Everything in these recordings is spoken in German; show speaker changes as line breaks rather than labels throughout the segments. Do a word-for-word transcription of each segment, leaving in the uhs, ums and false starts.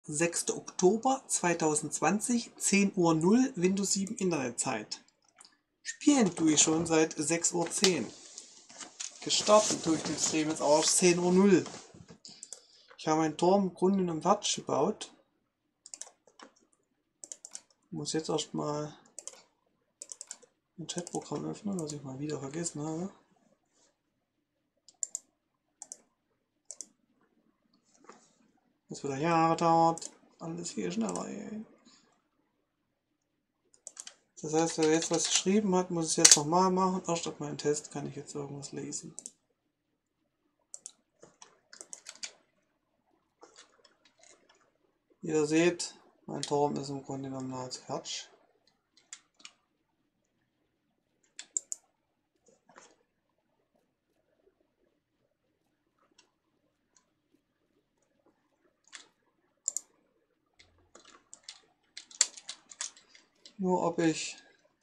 sechster Oktober zweitausendzwanzig, zehn Uhr null, Windows sieben Internetzeit. Spielen tue ich schon seit sechs Uhr zehn. Gestartet tue ich den Stream jetzt auch zehn Uhr null. Ich habe meinen Turm im Grunde genommen fertig gebaut. Muss jetzt erstmal ein Chatprogramm öffnen, was ich mal wieder vergessen habe. Das wieder Jahre dauert. Alles viel schneller. Ey. Das heißt, wer jetzt was geschrieben hat, muss es jetzt nochmal machen. Erst ab meinem Test kann ich jetzt irgendwas lesen. Wie ihr seht, mein Turm ist im Grunde genommen nahezu fertig. Nur ob ich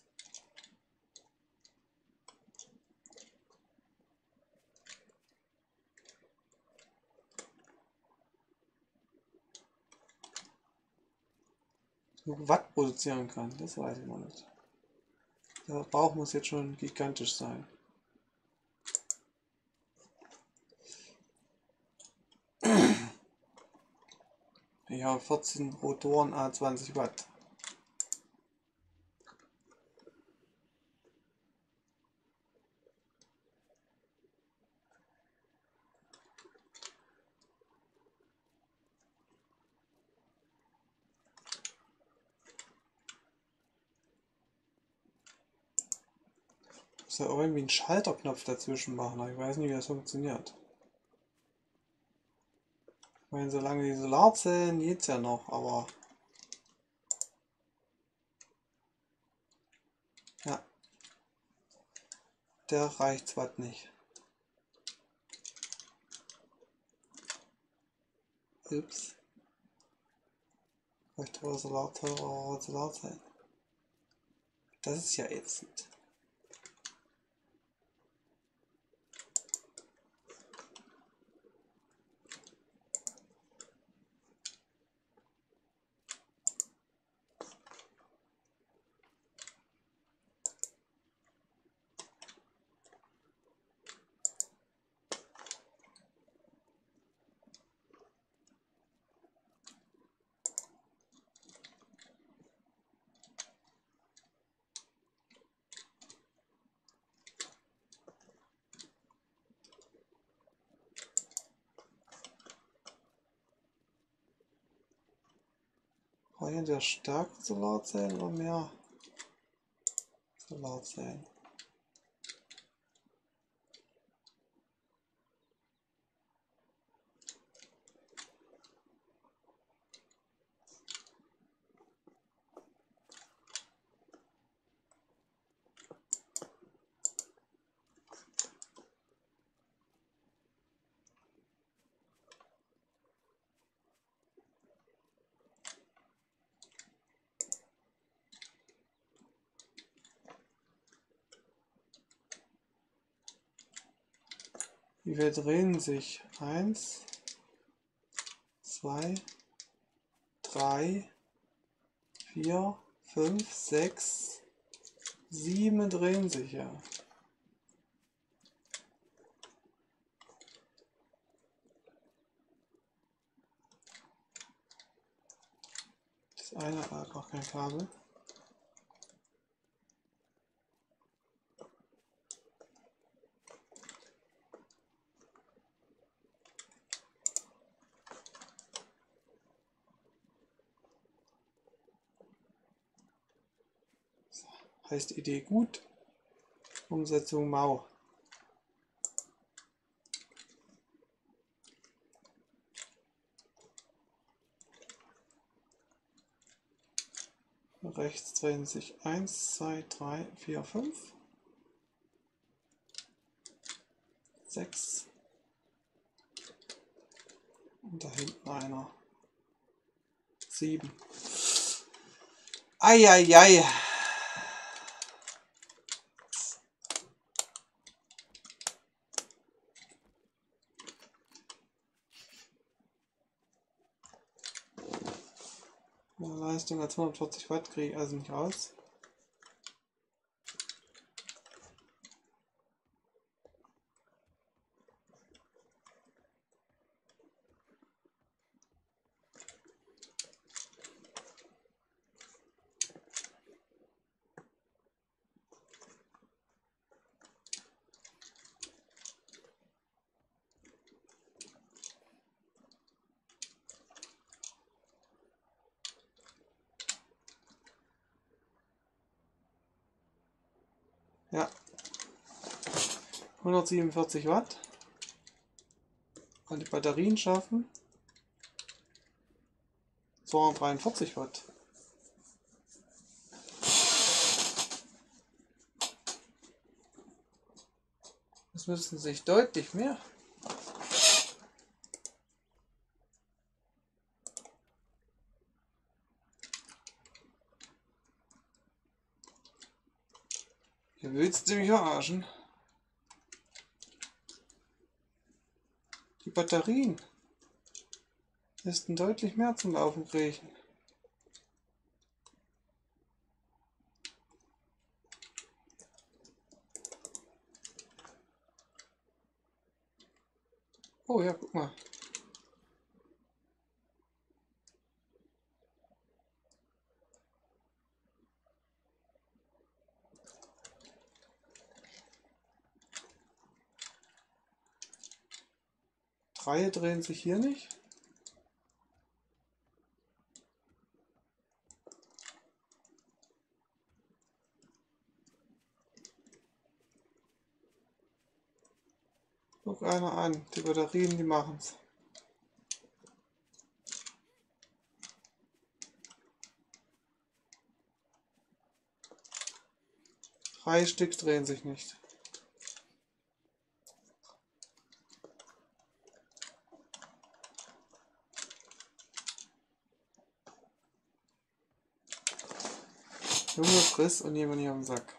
Watt produzieren kann, das weiß ich noch nicht. Der Verbrauch muss jetzt schon gigantisch sein. Ich habe vierzehn Rotoren, a zwanzig Watt. Ich muss ja irgendwie einen Schalterknopf dazwischen machen, aber ich weiß nicht, wie das funktioniert. Ich meine, solange die Solarzellen geht's ja noch, aber ja, der reicht's Watt nicht. Ups. Vielleicht teure Solar, teure Solarzellen. Das ist ja ätzend. Brauchen wir stärkere Solarzellen oder mehr Solarzellen? Wie viel drehen sich? Eins, zwei, drei, vier, fünf, sechs, sieben drehen sich ja. Das eine hat auch kein Kabel. Heißt Idee gut, Umsetzung mau. Rechts drehen sich eins, zwei, drei, vier, fünf, sechs und da hinten einer. sieben. Eieiei. Mehr Leistung als hundertvierzig Watt kriege ich also nicht raus. Ja, hundertsiebenundvierzig Watt. Und die Batterien schaffen zweihundertdreiundvierzig Watt. Das müssen sich deutlich mehr. Hier willst du mich verarschen? Die Batterien müssten deutlich mehr zum Laufen kriegen. Oh ja, guck mal. Drei drehen sich hier nicht. Guck einer an, die Batterien, die machen's. Drei Stück drehen sich nicht. Junge Friss und jemand hier am Sack.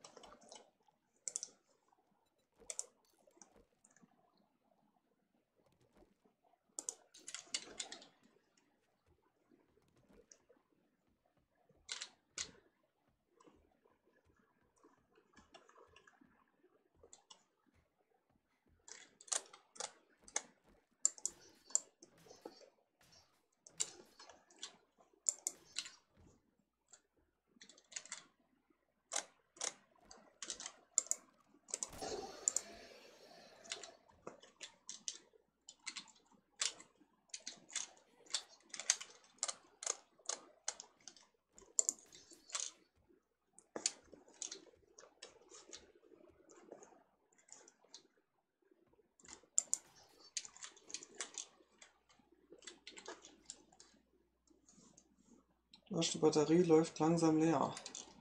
Die Batterie läuft langsam leer.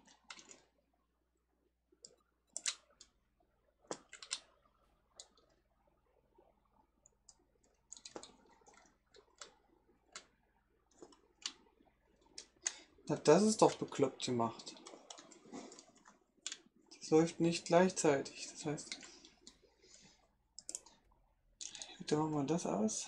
Na, das ist doch bekloppt gemacht. Das läuft nicht gleichzeitig. Das heißt, dann machen wir das aus.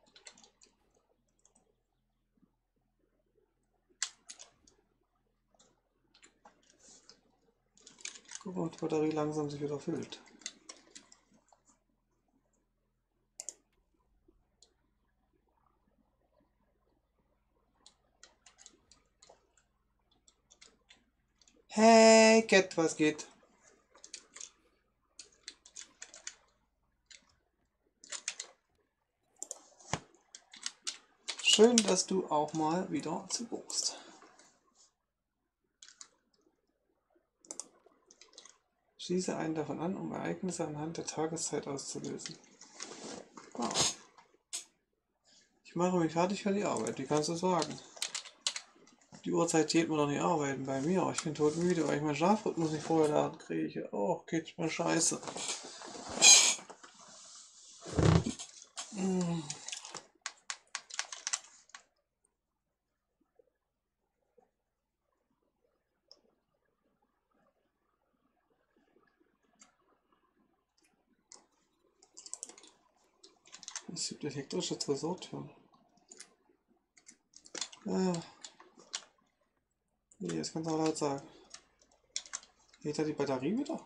Gucken, ob die Batterie langsam sich wieder füllt. Hey, Cat, was geht? Schön, dass du auch mal wieder zuguckst. Schließe einen davon an, um Ereignisse anhand der Tageszeit auszulösen. Oh. Ich mache mich fertig für die Arbeit, wie kannst du sagen? Die Uhrzeit geht mir doch nicht arbeiten bei mir. Ich bin todmüde, weil ich meinen Schlafrhythmus nicht vorher laden kriege. Oh, geht's mir scheiße. Hm. Es gibt elektrische Tresortüren. Ah. Nee, das kannst du auch laut sagen. Geht da die Batterie wieder?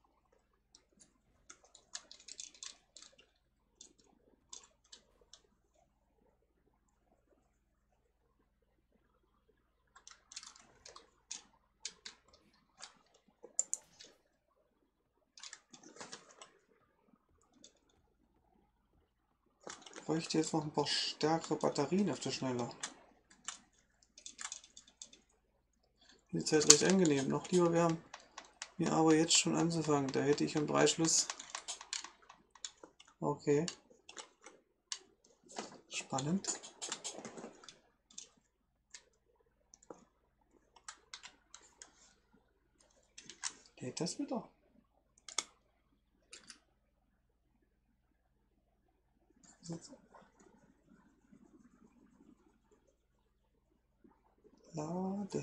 Ich bräuchte jetzt noch ein paar stärkere Batterien auf der Schnelle. Die Zeit recht angenehm. Noch lieber wäre mir aber jetzt schon anzufangen. Da hätte ich um drei Schluss. Okay. Spannend. Geht das wieder? Lade.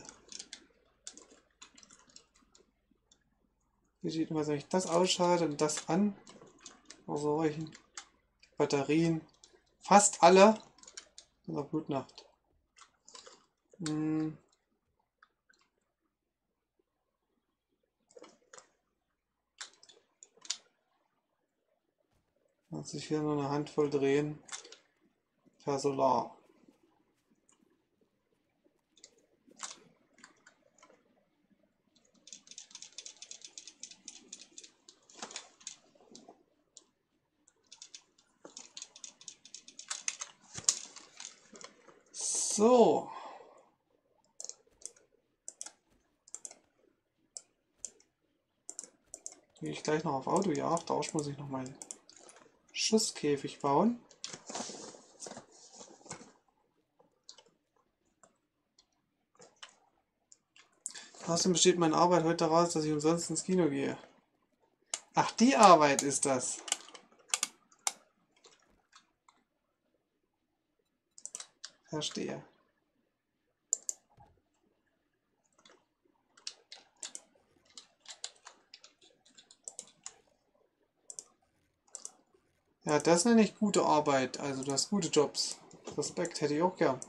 Wie sieht man, wenn ich das ausschalte und das an? Also reichen Batterien. Fast alle. Na, gute Nacht. Hm. Muss ich hier nur eine Handvoll drehen. Per Solar. So. Gehe ich gleich noch auf Autojagd. Da muss ich noch meinen Schusskäfig bauen. Außerdem besteht meine Arbeit heute daraus, dass ich umsonst ins Kino gehe. Ach, die Arbeit ist das. Verstehe. Ja, das nenne ich gute Arbeit. Also du hast gute Jobs. Respekt hätte ich auch gern.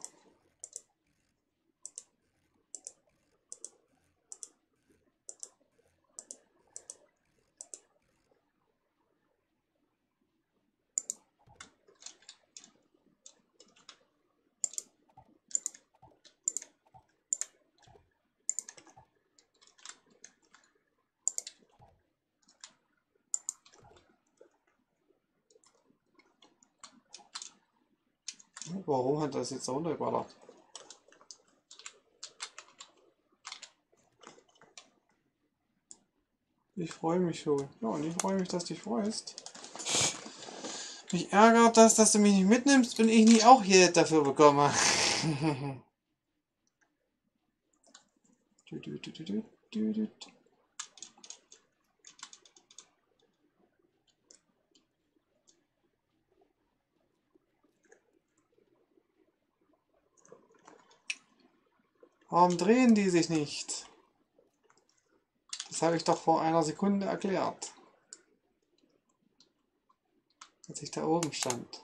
Warum hat das jetzt runtergeballert? Ich freue mich schon. Ja, und ich freue mich, dass du dich freust. Mich ärgert das, dass du mich nicht mitnimmst und ich nicht auch hier dafür bekomme. Warum drehen die sich nicht? Das habe ich doch vor einer Sekunde erklärt. Als ich da oben stand.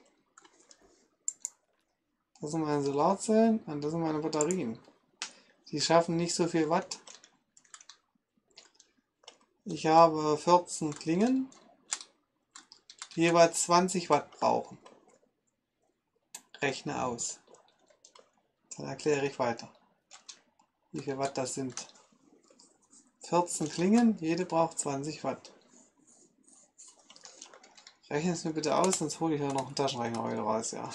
Das sind meine Solarzellen und das sind meine Batterien. Die schaffen nicht so viel Watt. Ich habe vierzehn Klingen, die jeweils zwanzig Watt brauchen. Rechne aus. Dann erkläre ich weiter, wie viel Watt das sind. vierzehn Klingen, jede braucht zwanzig Watt. Rechne es mir bitte aus, sonst hole ich ja noch einen Taschenrechner heute raus, ja.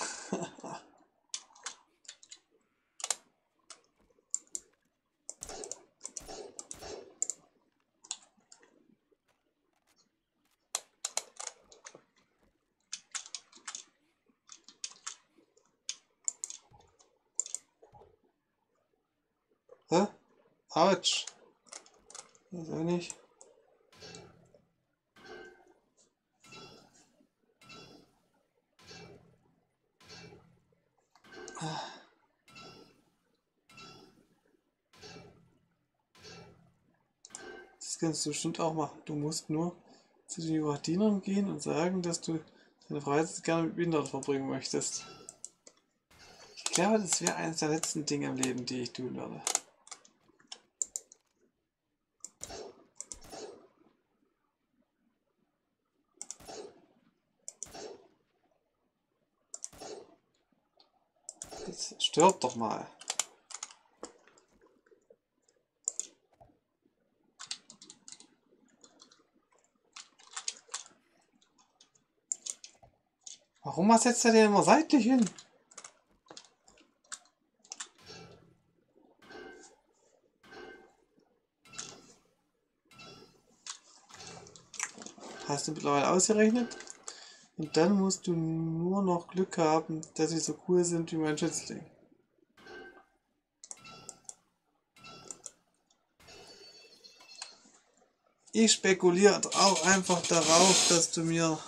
Hä? Autsch. Wieso nicht? Das kannst du bestimmt auch machen. Du musst nur zu den Juradinern gehen und sagen, dass du deine Freizeit gerne mit Behinderten verbringen möchtest. Ich glaube, das wäre eines der letzten Dinge im Leben, die ich tun würde. Stirb doch mal. Warum setzt er den immer seitlich hin? Hast du mittlerweile ausgerechnet? Und dann musst du nur noch Glück haben, dass sie so cool sind wie mein Schützling. Ich spekuliere auch einfach darauf, dass du mir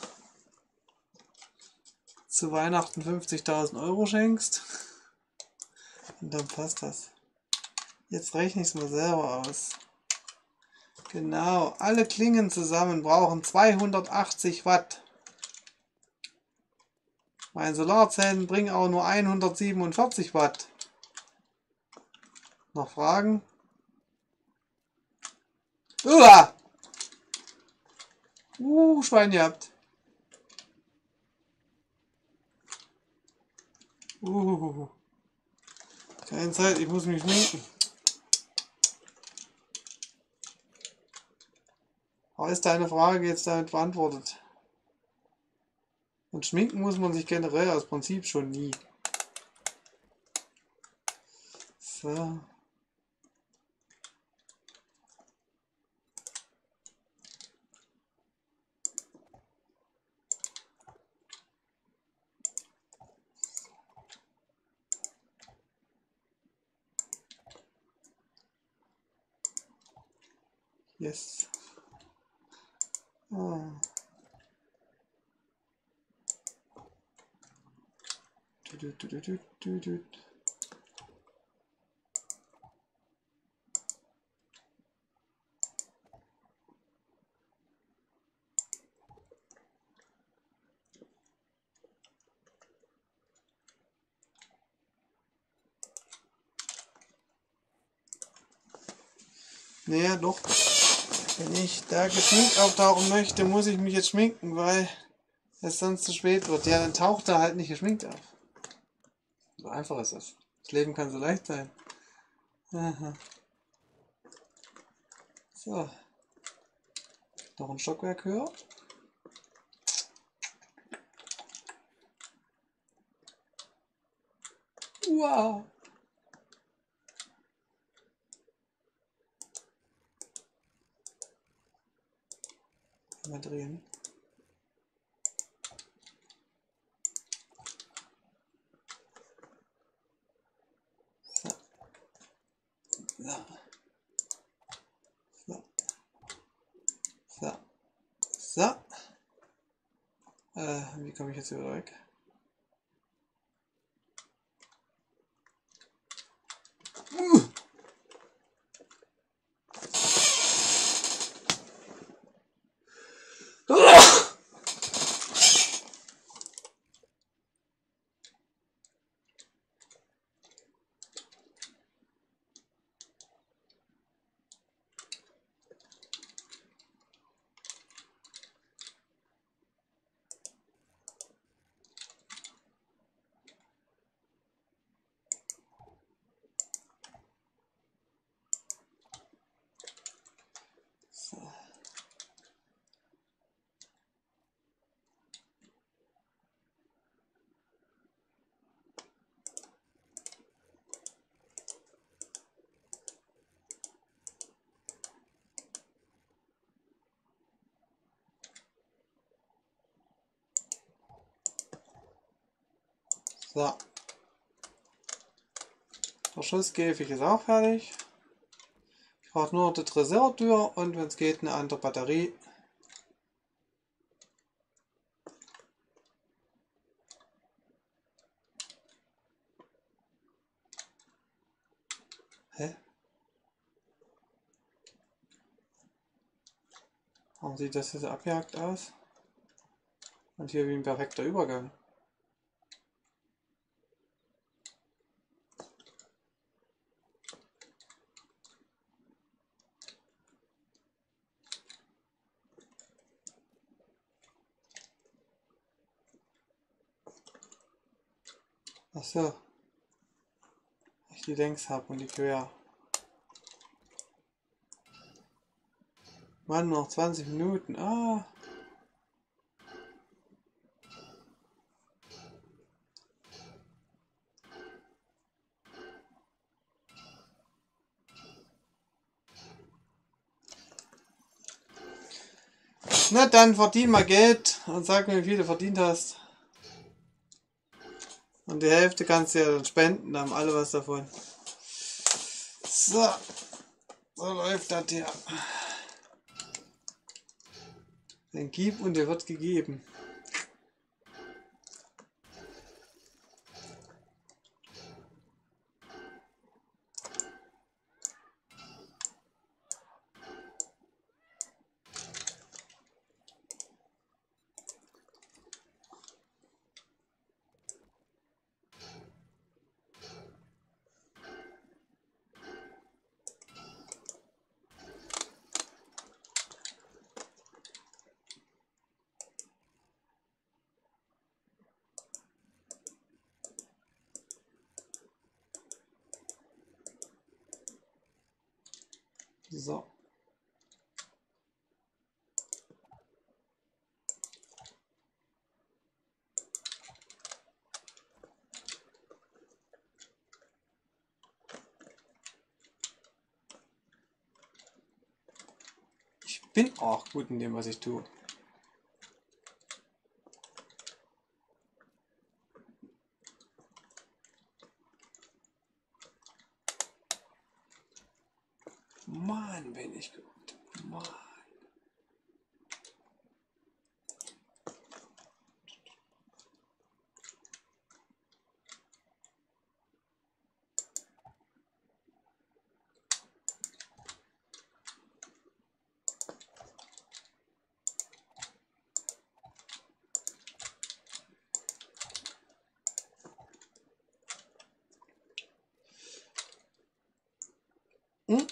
zu Weihnachten fünfzigtausend Euro schenkst. Und dann passt das. Jetzt rechne ich es mal selber aus. Genau, alle Klingen zusammen brauchen zweihundertachtzig Watt. Meine Solarzellen bringen auch nur hundertsiebenundvierzig Watt. Noch Fragen? Uah! Uh, Schwein gehabt. Uh, keine Zeit, ich muss mich schminken. Aber ist deine Frage jetzt damit beantwortet? Und schminken muss man sich generell aus Prinzip schon nie. So. Yes. Ah. Du, du, du, du, du, du. Naja, doch. Wenn ich da geschminkt auftauchen möchte, muss ich mich jetzt schminken, weil es sonst zu spät wird. Ja, dann taucht er halt nicht geschminkt auf. So einfach ist das. Das Leben kann so leicht sein. Aha. So. Noch ein Stockwerk höher. Wow. Mal drehen. So. So. So. So. So. Äh, wie komme ich jetzt wieder weg? Uh. So. So. Der Schusskäfig ist auch fertig. Ich brauche nur die Tresortür und wenn es geht eine andere Batterie. Hä? Warum sieht das jetzt abgehackt aus? Und hier wie ein perfekter Übergang. Ach so. ich die längs habe und die quer. Mann, noch zwanzig Minuten. Ah. Na dann verdien mal Geld und sag mir, wie viel du verdient hast. Und die Hälfte kannst du ja dann spenden, dann haben alle was davon. So, so läuft das hier. Dann gib und dir wird gegeben. So. Ich bin auch gut in dem, was ich tue. Mann, bin ich gut. Mann. Hm?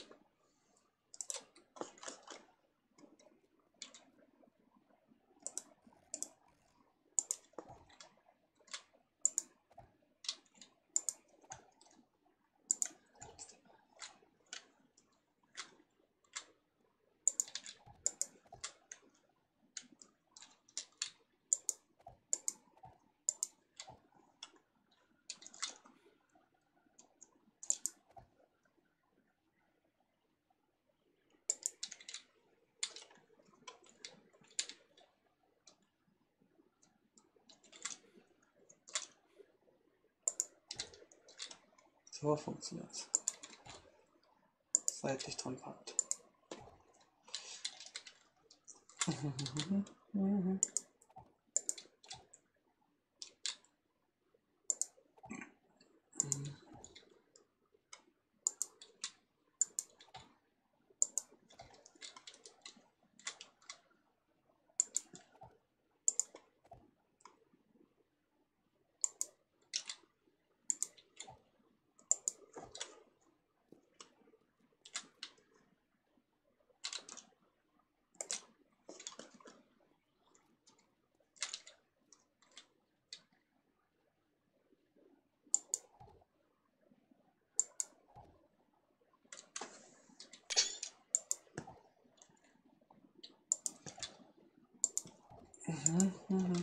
So funktioniert es. Seitlich dran packt. Mhm, mhm.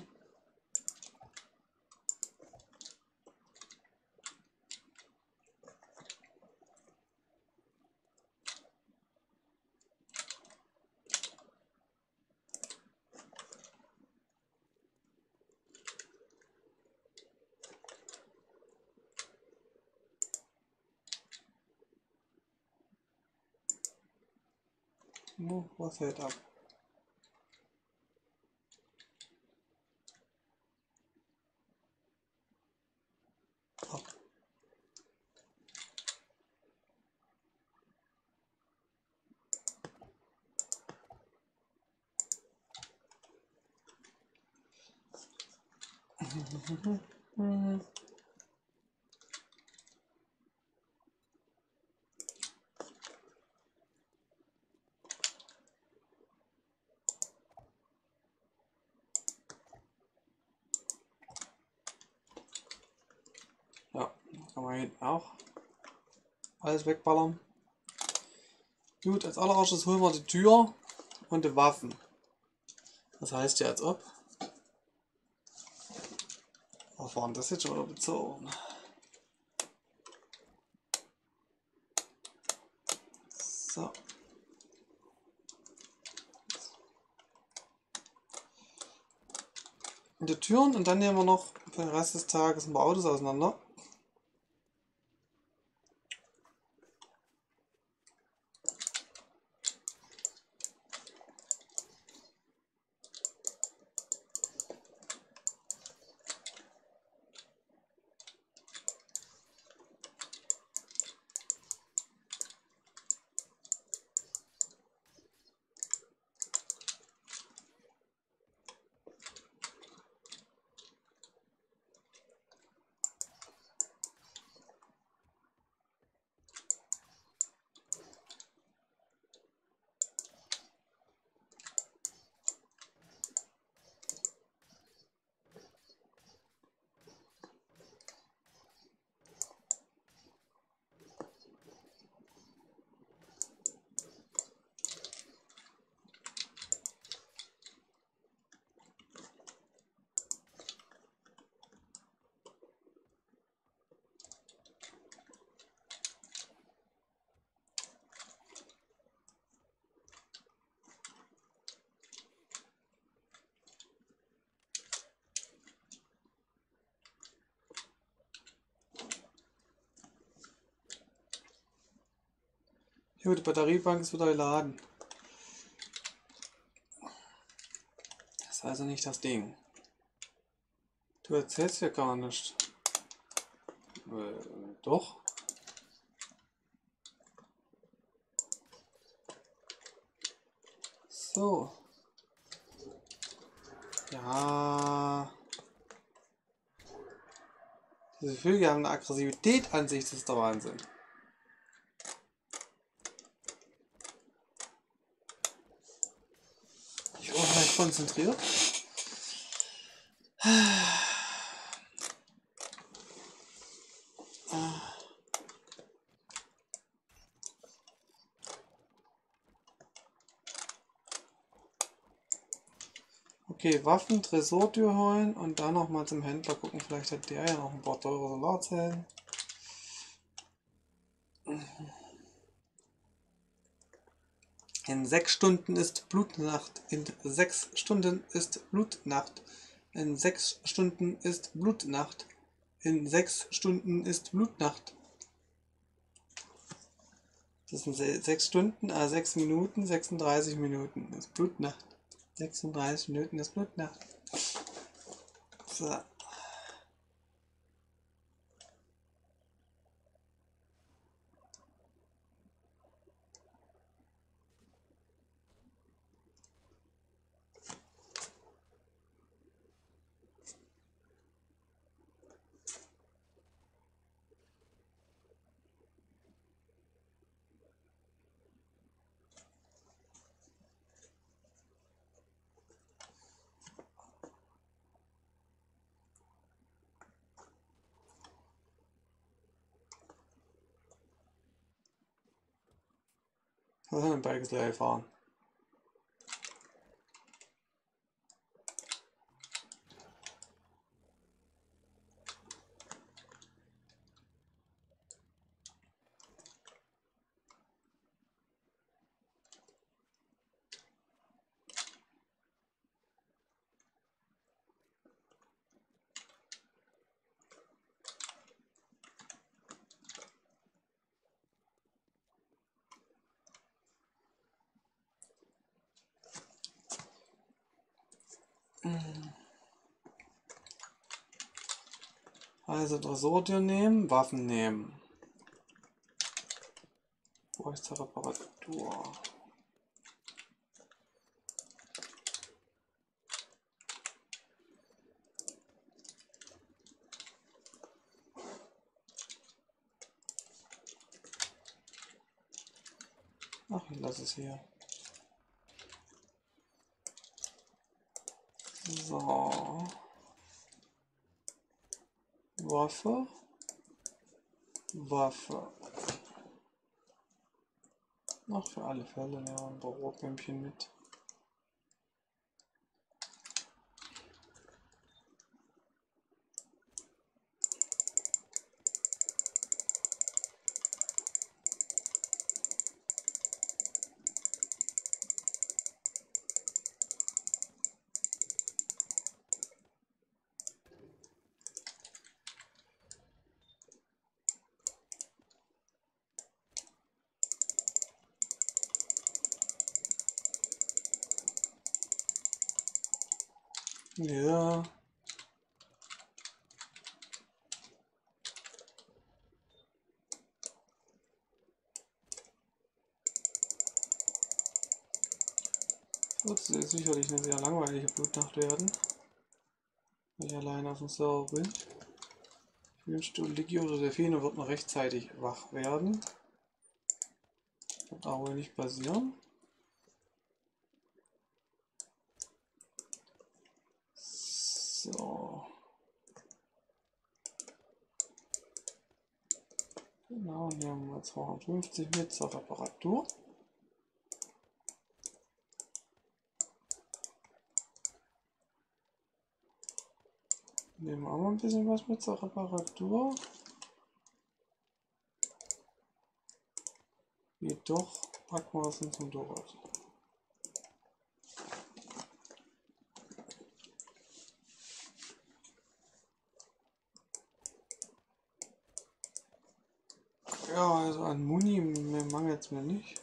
Oh, was hält ab? Ab. Mhm. Ja, kann man hinten auch. Alles wegballern. Gut, als allererstes holen wir die Tür und die Waffen. Das heißt ja, als ob. Was war denn das jetzt schon wieder bezogen? So. Und die Türen und dann nehmen wir noch für den Rest des Tages ein paar Autos auseinander. Jo, die Batteriebank ist wieder geladen. Das ist also nicht das Ding. Du erzählst ja gar nicht. Äh, doch. So. Ja. Diese Vögel haben eine Aggressivität an sich, das ist der Wahnsinn. Ich bin gleich konzentriert. Okay, Waffen, Tresortür holen und dann nochmal zum Händler gucken. Vielleicht hat der ja noch ein paar teure Solarzellen. In sechs Stunden ist Blutnacht. In sechs Stunden ist Blutnacht. In sechs Stunden ist Blutnacht. In sechs Stunden ist Blutnacht. Das sind sechs Stunden, ah, sechs Minuten, sechsunddreißig Minuten ist Blutnacht. sechsunddreißig Minuten ist Blutnacht. So. Was haben wir bei gleich fahren? Also Tresortür nehmen, Waffen nehmen. Wo ist die Reparatur? Ach, ich lasse es hier. So. Waffe. Waffe. Noch für alle Fälle, ja, ein paar Rohrbämmchen mit. Ja. Das wird sicherlich eine sehr langweilige Blutnacht werden, weil ich allein auf dem Server bin. Ich wünschte, Ligio oder Delfino wird noch rechtzeitig wach werden. Wird aber wohl nicht passieren. So. Genau, hier haben wir zweihundertfünfzig mit zur Reparatur. Nehmen wir auch mal ein bisschen was mit zur Reparatur. Jedoch packen wir das ins Motorrad. Ja, also an Muni mangelt es mir nicht.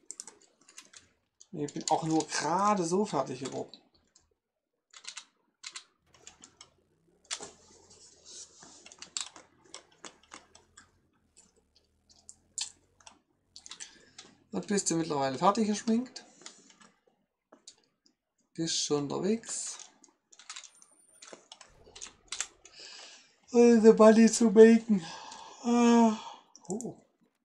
Ich bin auch nur gerade so fertig geworden. Dann bist du mittlerweile fertig geschminkt. Bist schon unterwegs. The Buddy zu machen. Ah. Oh.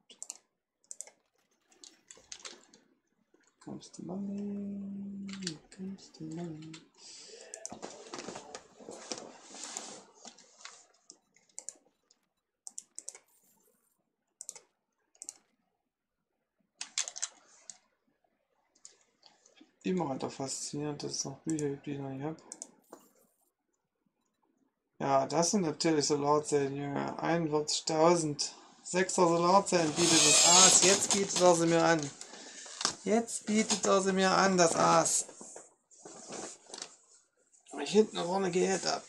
Kommst du Mann? Kommst du Mann? Immer weiter faszinierend, dass es noch Bücher gibt, die ich noch nicht habe. Ja, das sind natürlich Solarzellen, Junge. einundvierzigtausend. sechser Solarzellen bietet das Aas. Jetzt bietet er sie mir an. Jetzt bietet er sie mir an, das Aas. Ich hinten vorne geht ab.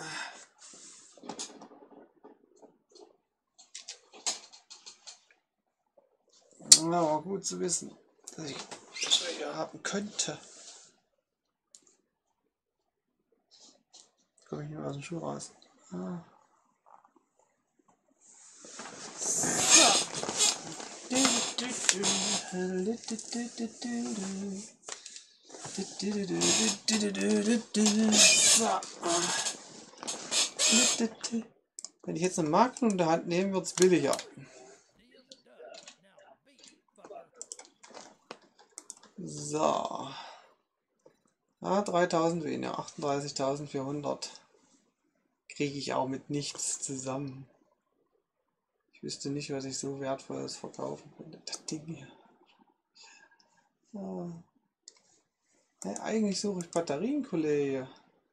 Ja, aber gut zu wissen, dass ich solche haben könnte. Komme ich nicht mehr aus dem Schuh raus. Ah. Wenn ich jetzt eine Magnum in der Hand nehme, wird es billiger. So. Ah, dreitausend weniger, achtunddreißigtausendvierhundert. Kriege ich auch mit nichts zusammen. Ich wüsste nicht, was ich so wertvolles verkaufen könnte. Das Ding hier. Ah. Ja, eigentlich suche ich Batterien, Kollege.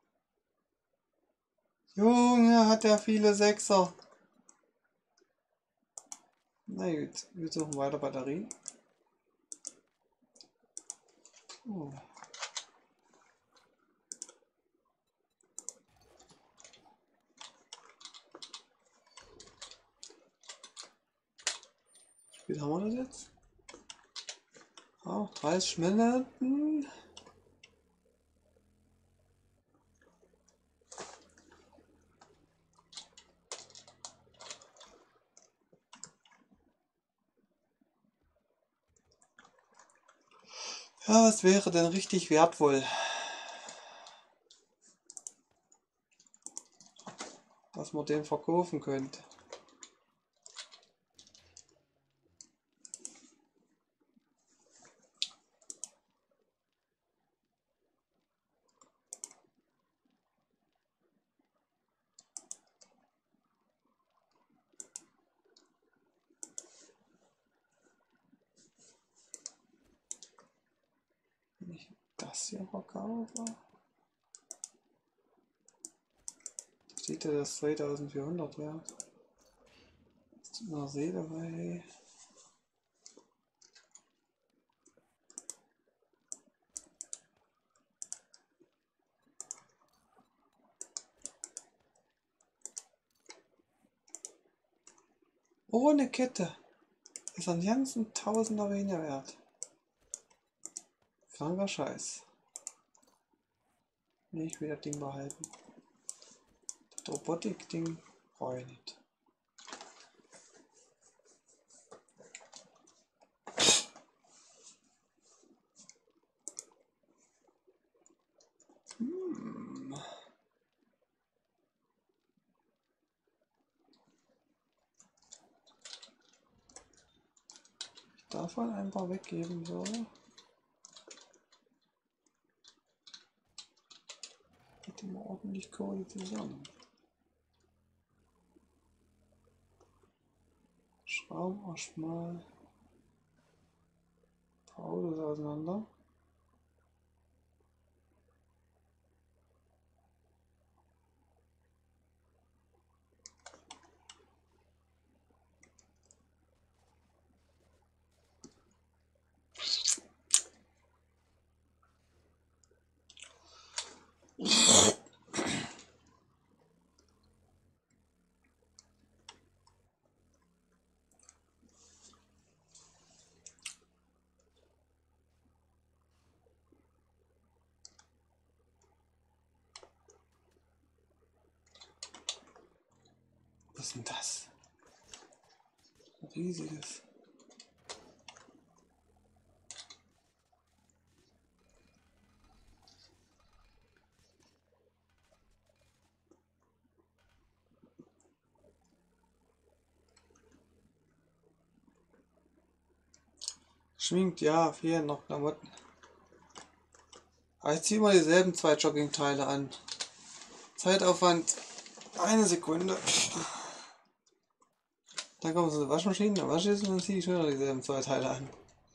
Junge, hat er viele Sechser. Na gut, wir suchen weiter Batterien. Oh. Wie spät haben wir das jetzt? Ah, dreißig Minuten. Ja, was wäre denn richtig wertvoll? Was man dem verkaufen könnte. das hier verkaufe. Steht ja das zweitausendvierhundert wert. Das tut mir See dabei. Ohne Kette ist ein ganzen Tausender weniger wert. Kranker Scheiß. Nee, ich will das Ding behalten. Das Robotik-Ding brauche ich nicht. Hm. Ich darf mal ein paar weggeben, so. Geht immer ordentlich Kohle zusammen. Schrauben erstmal ein paar Autos auseinander. Was ist denn das? Ein riesiges. Schminkt, ja, fehlen noch Klamotten. Aber ich ziehe mal dieselben zwei Joggingteile an. Zeitaufwand eine Sekunde. Dann kommt so eine Waschmaschine, dann wasche ich es und dann ziehe ich schon noch dieselben zwei Teile an.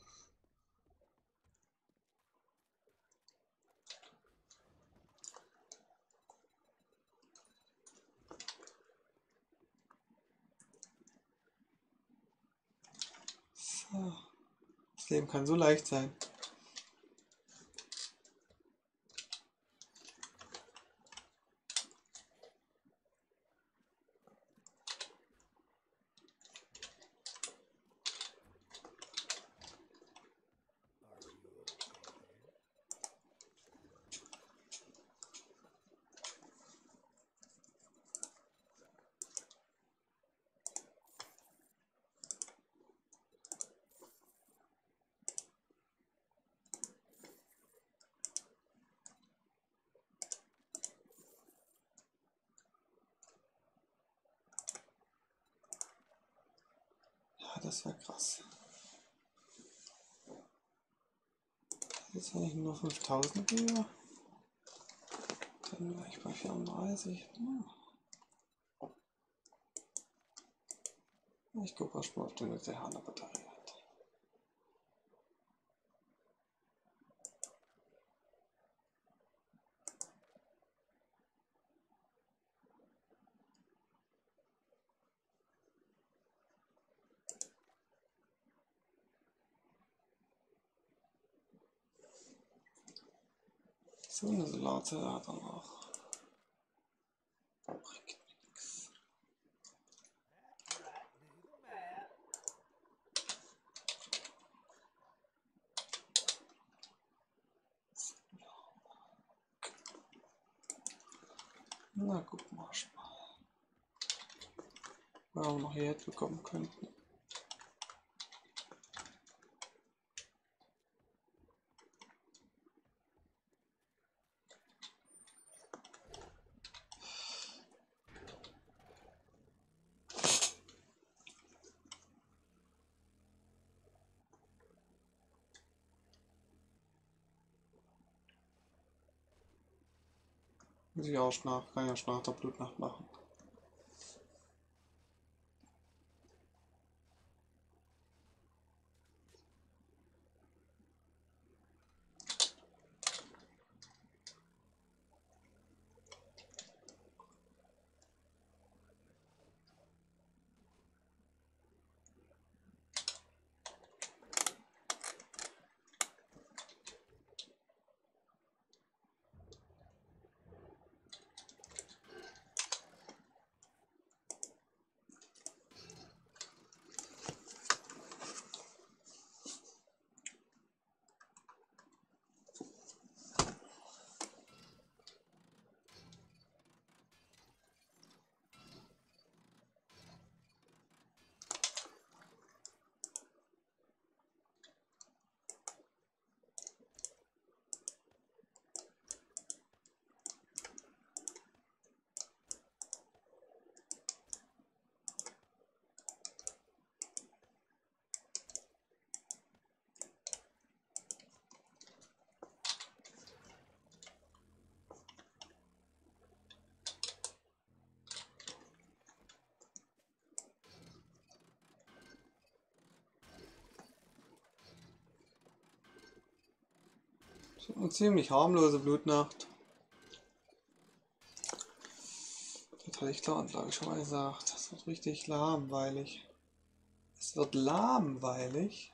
So. Das Leben kann so leicht sein. Ja, das wäre krass. Jetzt, wenn ich nur fünftausend gebe, dann wäre ich bei vierunddreißig. Ich gucke erst mal, ob der eine Hahn Batterie hat. So eine Solarzelle hat er noch. Bringt nix. Na, gucken wir mal. Was wir noch hier bekommen könnten. Muss ich auch nach, kann ja schon nach der Blutnacht machen. Eine ziemlich harmlose Blutnacht. Das hatte ich klar und glaube ich schon mal gesagt. Das wird richtig lahmweilig. Es wird lahmweilig.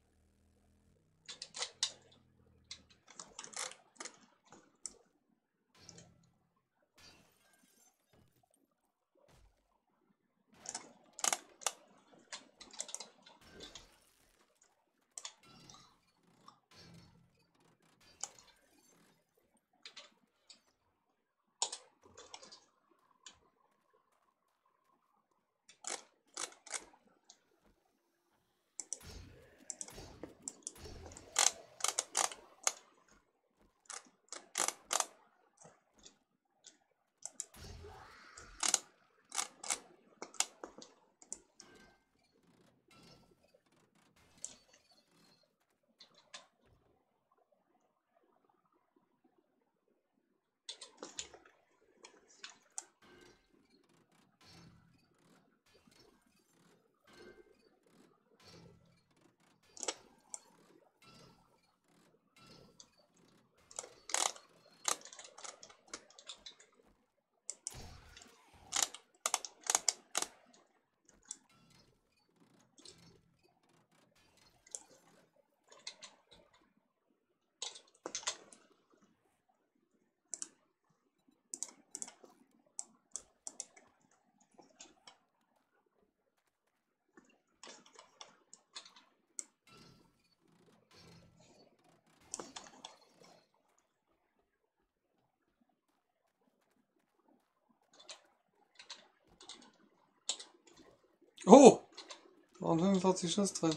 Oh! Waren fünfundvierzig Schuss drin.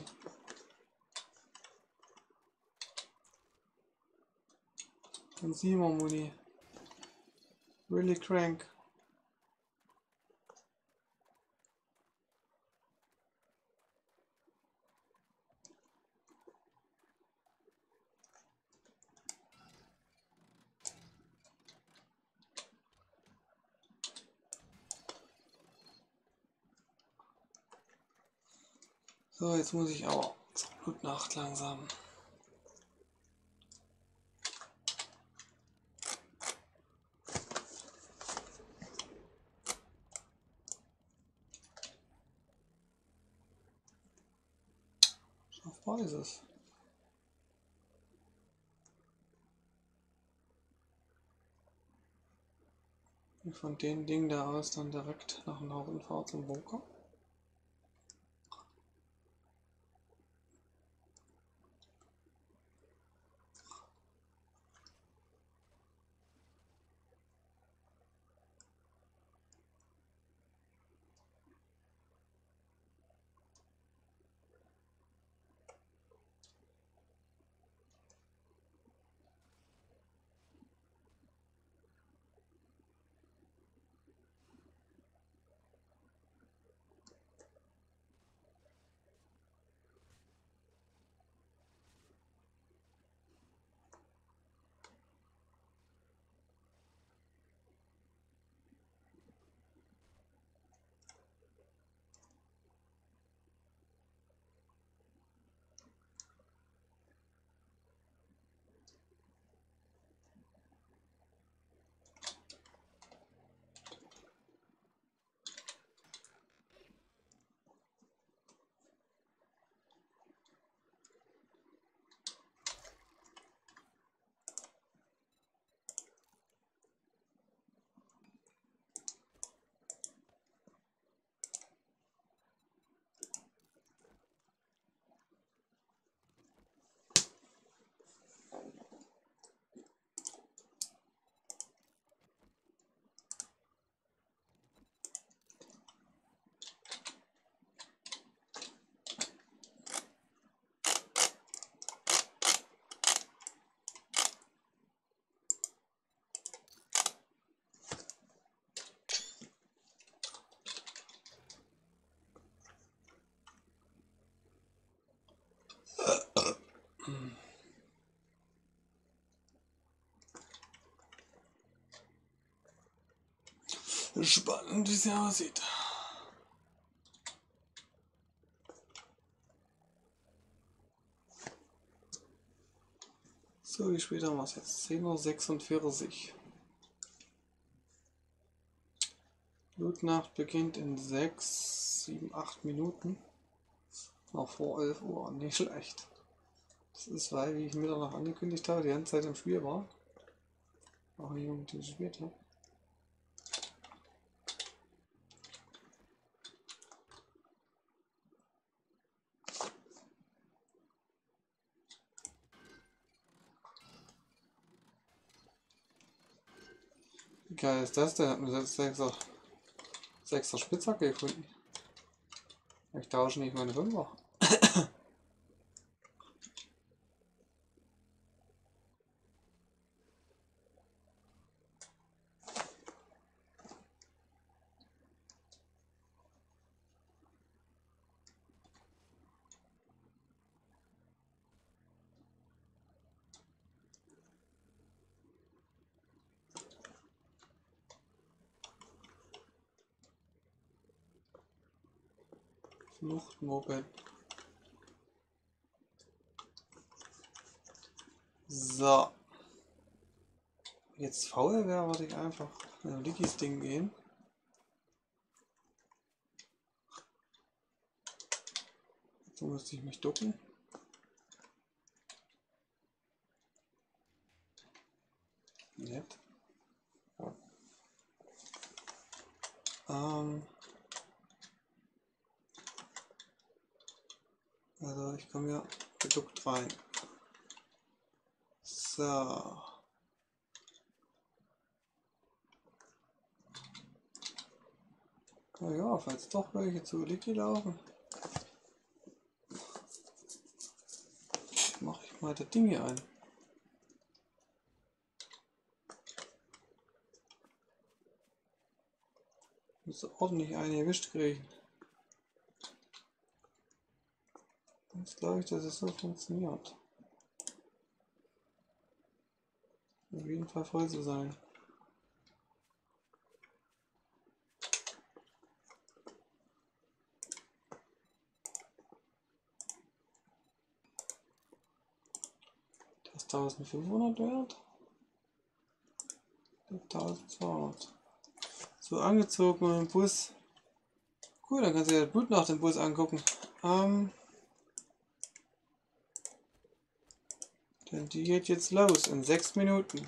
Und Simon Muni. Really crank. So, jetzt muss ich aber zur Blutnacht langsam. Schaffbar ist es. Und von dem Ding da aus dann direkt nach Norden fahren zum Bunker. Spannend, wie es aussieht. So, wie spät haben wir es jetzt? zehn Uhr sechsundvierzig. Blutnacht beginnt in sechs, sieben, acht Minuten. Noch vor elf Uhr, nicht schlecht. Das ist, weil, wie ich Mitternacht angekündigt habe, die ganze Zeit im Spiel war. Auch nicht unbedingt gespielt habe. Wie geil ist das denn? Hat man jetzt sechser, sechser Spitzhacke gefunden. Ich tausche nicht meine Fünfer. Fluchtmoped. So. Jetzt faul wäre, würde ich einfach in Likis Ding gehen. So müsste ich mich ducken. Nett. Ähm. Also ich komme ja geduckt rein. So. Na ja, falls doch welche zu Liki laufen, mache ich mal das Ding hier ein. Muss ordentlich eine erwischt kriegen. Jetzt glaube ich, dass es so funktioniert. Auf jeden Fall voll zu sein. Das ist eintausendfünfhundert wert. eintausendzweihundert. So angezogen und im Bus. Cool, dann kannst du dir das Blut nach dem Bus angucken. Ähm, denn die geht jetzt los in sechs Minuten.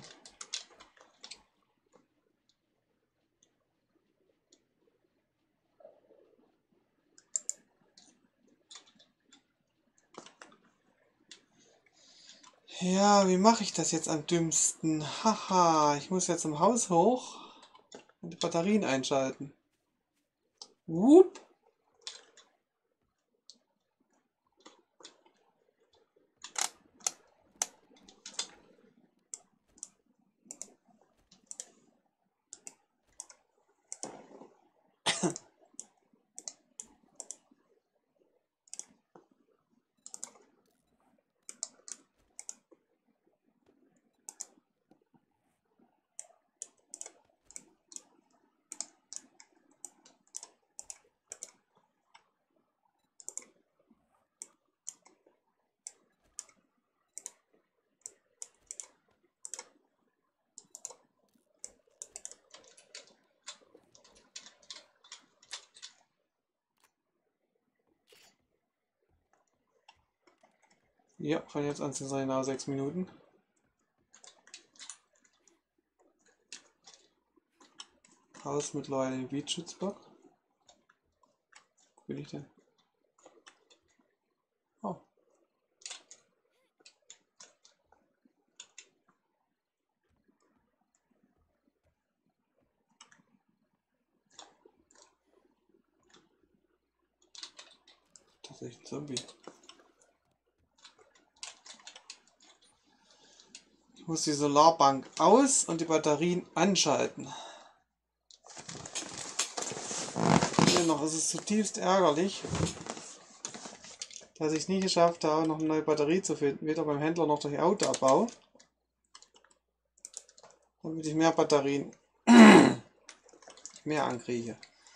Ja, wie mache ich das jetzt am dümmsten? Haha, ich muss jetzt im Haus hoch und die Batterien einschalten. Whoop. Ja, von jetzt an sind es genau sechs Minuten. Haus mittlerweile im Gebietsschutzblock. Wo bin ich denn? Oh. Tatsächlich ein Zombie. Ich muss die Solarbank aus und die Batterien anschalten. Dennoch ist es zutiefst ärgerlich, dass ich es nie geschafft habe, noch eine neue Batterie zu finden, weder beim Händler noch durch Autoabbau, damit ich mehr Batterien mehr ankriege.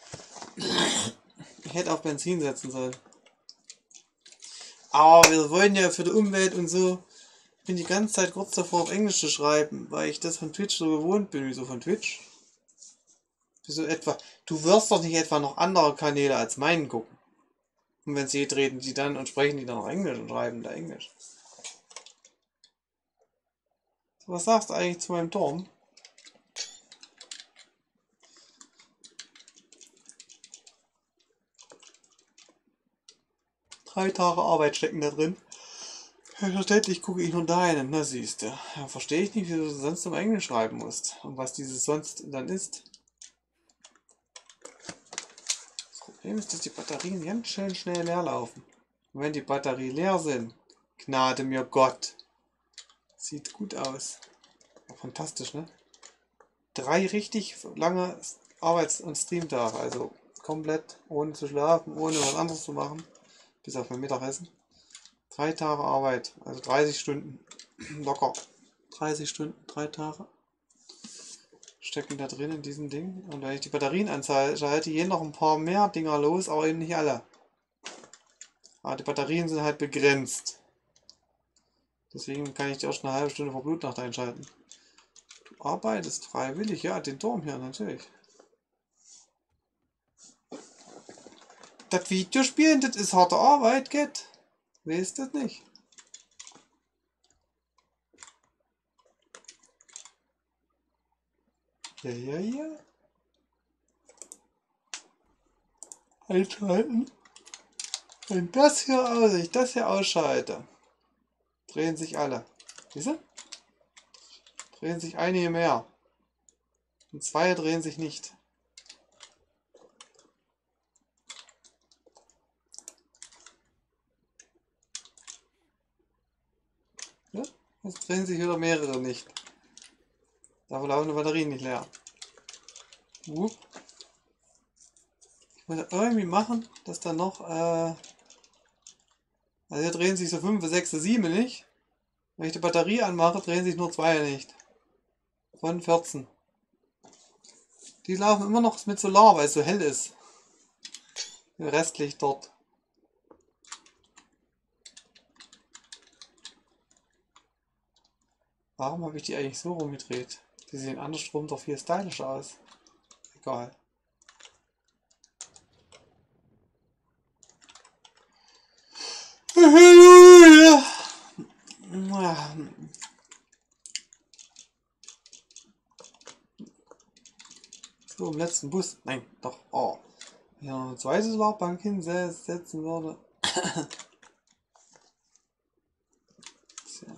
Ich hätte auf Benzin setzen sollen. Aber wir wollen ja für die Umwelt und so bin die ganze Zeit kurz davor, auf Englisch zu schreiben, weil ich das von Twitch so gewohnt bin. Wieso von Twitch? Wieso etwa? Du wirst doch nicht etwa noch andere Kanäle als meinen gucken. Und wenn sie reden die dann und sprechen die dann noch Englisch und schreiben da Englisch. Was sagst du eigentlich zu meinem Turm? Drei Tage Arbeit stecken da drin. Selbstverständlich gucke ich nur deinen, na siehst du. Ja, verstehe ich nicht, wieso du sonst im Englisch schreiben musst. Und was dieses sonst dann ist. Das Problem ist, dass die Batterien ganz schön schnell leer laufen. Und wenn die Batterien leer sind, Gnade mir Gott. Sieht gut aus. Ja, fantastisch, ne? Drei richtig lange Arbeits- und Streamtage, also komplett ohne zu schlafen, ohne was anderes zu machen, bis auf mein Mittagessen. Drei Tage Arbeit, also dreißig Stunden, locker. dreißig Stunden, drei Tage stecken da drin in diesem Ding. Und wenn ich die Batterien anschalte, gehen noch ein paar mehr Dinger los, aber eben nicht alle. Aber die Batterien sind halt begrenzt. Deswegen kann ich die erst eine halbe Stunde vor Blutnacht einschalten. Du arbeitest freiwillig, ja, den Turm hier natürlich. Das Videospielen, das ist harte Arbeit, geht. Weißt du das nicht? Ja, ja, ja. Einschalten. Wenn das hier aus, ich das hier ausschalte, drehen sich alle. Siehst du? Drehen sich einige mehr. Und zwei drehen sich nicht. Ja? Jetzt drehen sich wieder mehrere nicht. Dafür laufen die Batterien nicht leer. Wupp. Ich muss irgendwie machen, dass da noch, äh, also hier drehen sich so fünf, sechs, sieben nicht. Wenn ich die Batterie anmache, drehen sich nur zwei nicht. Von vierzehn. Die laufen immer noch mit Solar, weil es so hell ist. Restlich dort. Warum habe ich die eigentlich so rumgedreht? Die sehen andersrum doch viel stylischer aus. Egal. So, im letzten Bus. Nein, doch. Oh. Wenn ich noch eine zweite Solarbank hinsetzen würde. Tja.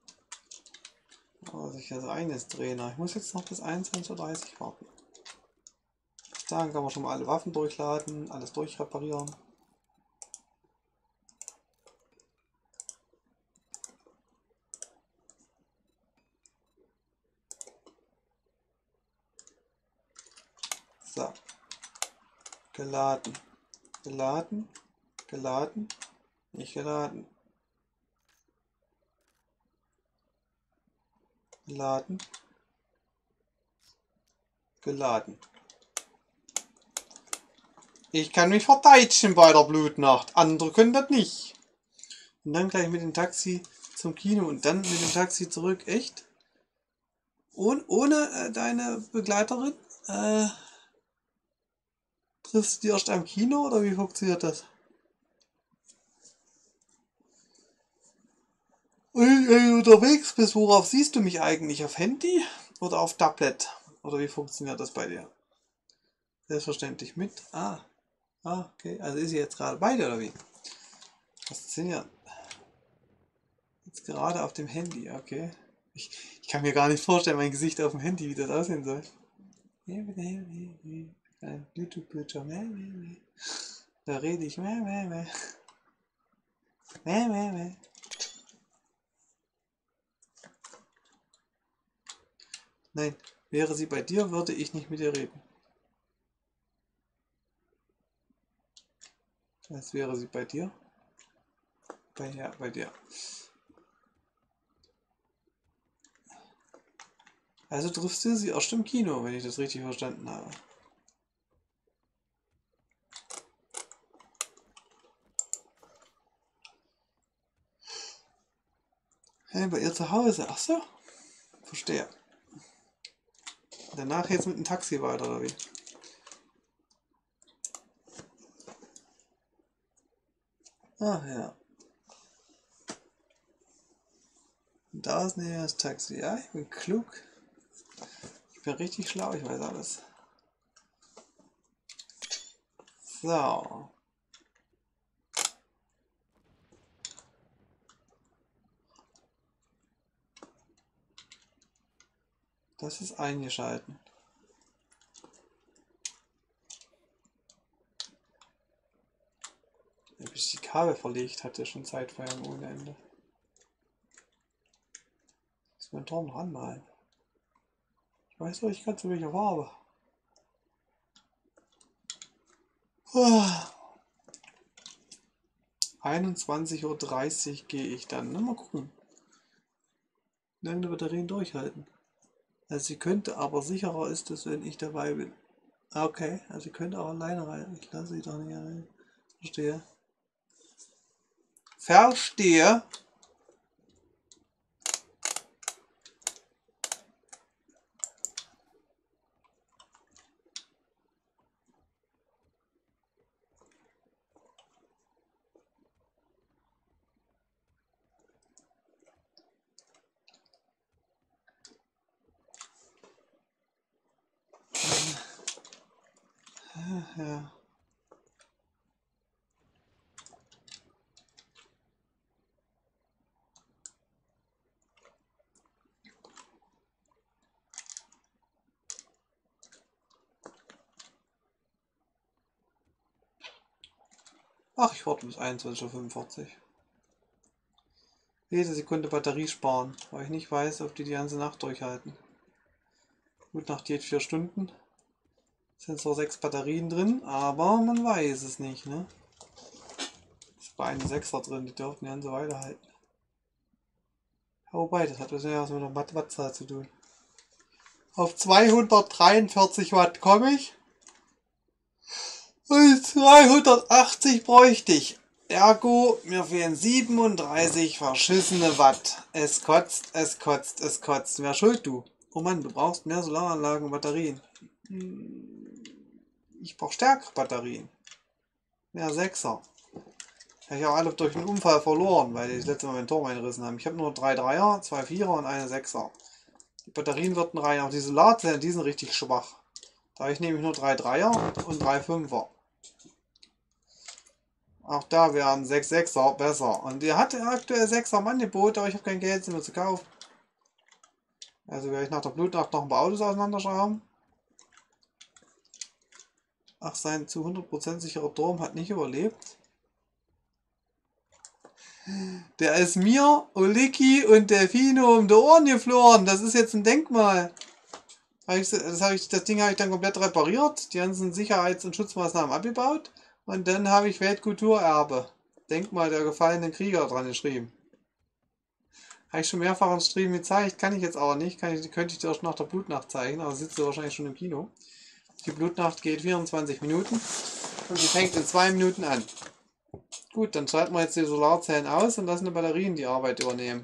Aber sich also eines drehen. Ich muss jetzt noch bis einundzwanzig Uhr dreißig warten. Dann kann man schon mal alle Waffen durchladen, alles durchreparieren. So. Geladen. Geladen. Geladen. Nicht geladen. Geladen. Geladen. Ich kann mich verteidigen bei der Blutnacht. Andere können das nicht. Und dann gleich mit dem Taxi zum Kino und dann mit dem Taxi zurück. Echt? Ohne, ohne äh, deine Begleiterin? Äh, triffst du die erst am Kino oder wie funktioniert das? Wenn du unterwegs bist, worauf siehst du mich eigentlich? Auf Handy oder auf Tablet? Oder wie funktioniert das bei dir? Selbstverständlich mit. Ah, ah okay. Also ist sie jetzt gerade beide oder wie? Faszinierend. Jetzt gerade auf dem Handy, okay. Ich, ich kann mir gar nicht vorstellen, mein Gesicht auf dem Handy, wie das aussehen soll. YouTube-Bildschirm. Da rede ich. Nein, wäre sie bei dir, würde ich nicht mit ihr reden. Was wäre sie bei dir? Bei, ja, bei dir. Also triffst du sie erst im Kino, wenn ich das richtig verstanden habe. Hey, bei ihr zu Hause. Ach so. Verstehe. Danach jetzt mit dem Taxi weiter, oder wie? Ach ja. Da ist näher das Taxi. Ja, ich bin klug. Ich bin richtig schlau, ich weiß alles. So. Das ist eingeschalten. Bis ich die Kabel verlegt hatte, schon Zeitfeiern ohne Ende. Muss mein Tor noch anmalen. Ich weiß doch, ich kann zu welcher Farbe. einundzwanzig Uhr dreißig gehe ich dann. Na, mal gucken. Wie lange die Batterien durchhalten. Also sie könnte, aber sicherer ist es, wenn ich dabei bin. Okay, also sie könnte auch alleine rein. Ich lasse sie doch nicht rein. Verstehe. Verstehe. Ja. Ach, ich warte bis einundzwanzig Uhr fünfundvierzig. Jede Sekunde Batterie sparen, weil ich nicht weiß, ob die die ganze Nacht durchhalten. Gut, Nacht geht vier Stunden. Es sind zwar sechs Batterien drin, aber man weiß es nicht, ne? Ist bei einem Sechser drin, die dürften ja so weiterhalten. Wobei, das hat was mit der Wattzahl zu tun. Auf zweihundertdreiundvierzig Watt komme ich. Und zweihundertachtzig bräuchte ich. Ergo, mir fehlen siebenunddreißig verschissene Watt. Es kotzt, es kotzt, es kotzt. Wer schuld, du? Oh Mann, du brauchst mehr Solaranlagen und Batterien. Ich brauche stärkere Batterien. Mehr Sechser. Habe ich auch alle durch einen Unfall verloren, weil die das letzte Mal mein Turm eingerissen haben. Ich habe nur drei Dreier, zwei Vierer und eine Sechser. Die Batterien würden rein, auch die Solarzellen, die sind richtig schwach. Da habe ich nämlich nur drei Dreier und drei Fünfer. Auch da wären sechs Sechser besser. Und der hatte aktuell Sechser am Angebot, aber ich habe kein Geld, sie mir zu kaufen. Also werde ich nach der Blutnacht noch ein paar Autos auseinanderschrauben. Ach, sein zu hundert Prozent sicherer Turm hat nicht überlebt. Der ist mir, Oliki und Delfino um die Ohren geflogen. Das ist jetzt ein Denkmal. Das, hab ich, das Ding habe ich dann komplett repariert, die ganzen Sicherheits- und Schutzmaßnahmen abgebaut und dann habe ich Weltkulturerbe, Denkmal der gefallenen Krieger, dran geschrieben. Habe ich schon mehrfach im Stream gezeigt, kann ich jetzt aber nicht, kann ich, könnte ich dir auch nach der Blutnacht zeigen, aber sitzt du wahrscheinlich schon im Kino. Die Blutnacht geht vierundzwanzig Minuten und sie fängt in zwei Minuten an. Gut, dann schalten wir jetzt die Solarzellen aus und lassen die Batterien die Arbeit übernehmen.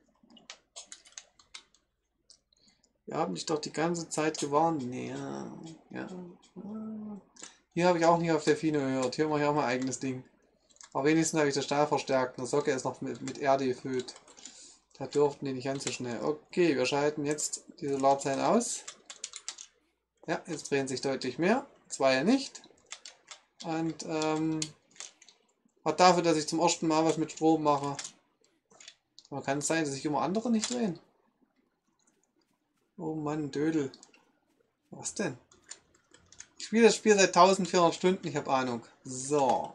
Wir haben dich doch die ganze Zeit gewarnt. Nee, ja, ja. Hier habe ich auch nicht auf Delfino gehört. Hier mache ich auch mein eigenes Ding. Aber wenigstens habe ich das Stahl verstärkt. Eine Socke ist noch mit, mit Erde gefüllt. Da dürften die nicht ganz so schnell. Okay, wir schalten jetzt die Solarzellen aus. Ja, jetzt drehen sich deutlich mehr. Zwei nicht. Und ähm, auch dafür, dass ich zum ersten Mal was mit Strom mache. Aber kann es sein, dass sich immer andere nicht drehen? Oh Mann, Dödel. Was denn? Ich spiele das Spiel seit eintausendvierhundert Stunden, ich habe Ahnung. So.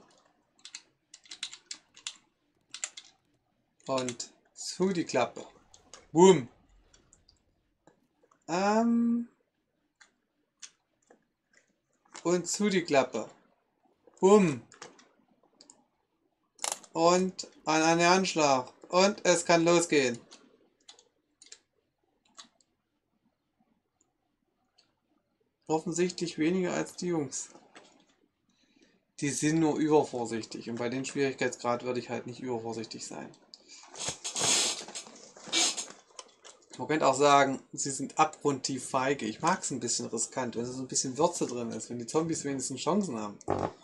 Und zu die Klappe. Boom. Ähm. Und zu die Klappe. Boom. Und an einen Anschlag. Und es kann losgehen. Offensichtlich weniger als die Jungs. Die sind nur übervorsichtig. Und bei dem Schwierigkeitsgrad würde ich halt nicht übervorsichtig sein. Man könnte auch sagen, sie sind abgrundtief feige. Ich mag es ein bisschen riskant, wenn so ein bisschen Würze drin ist, wenn die Zombies wenigstens Chancen haben.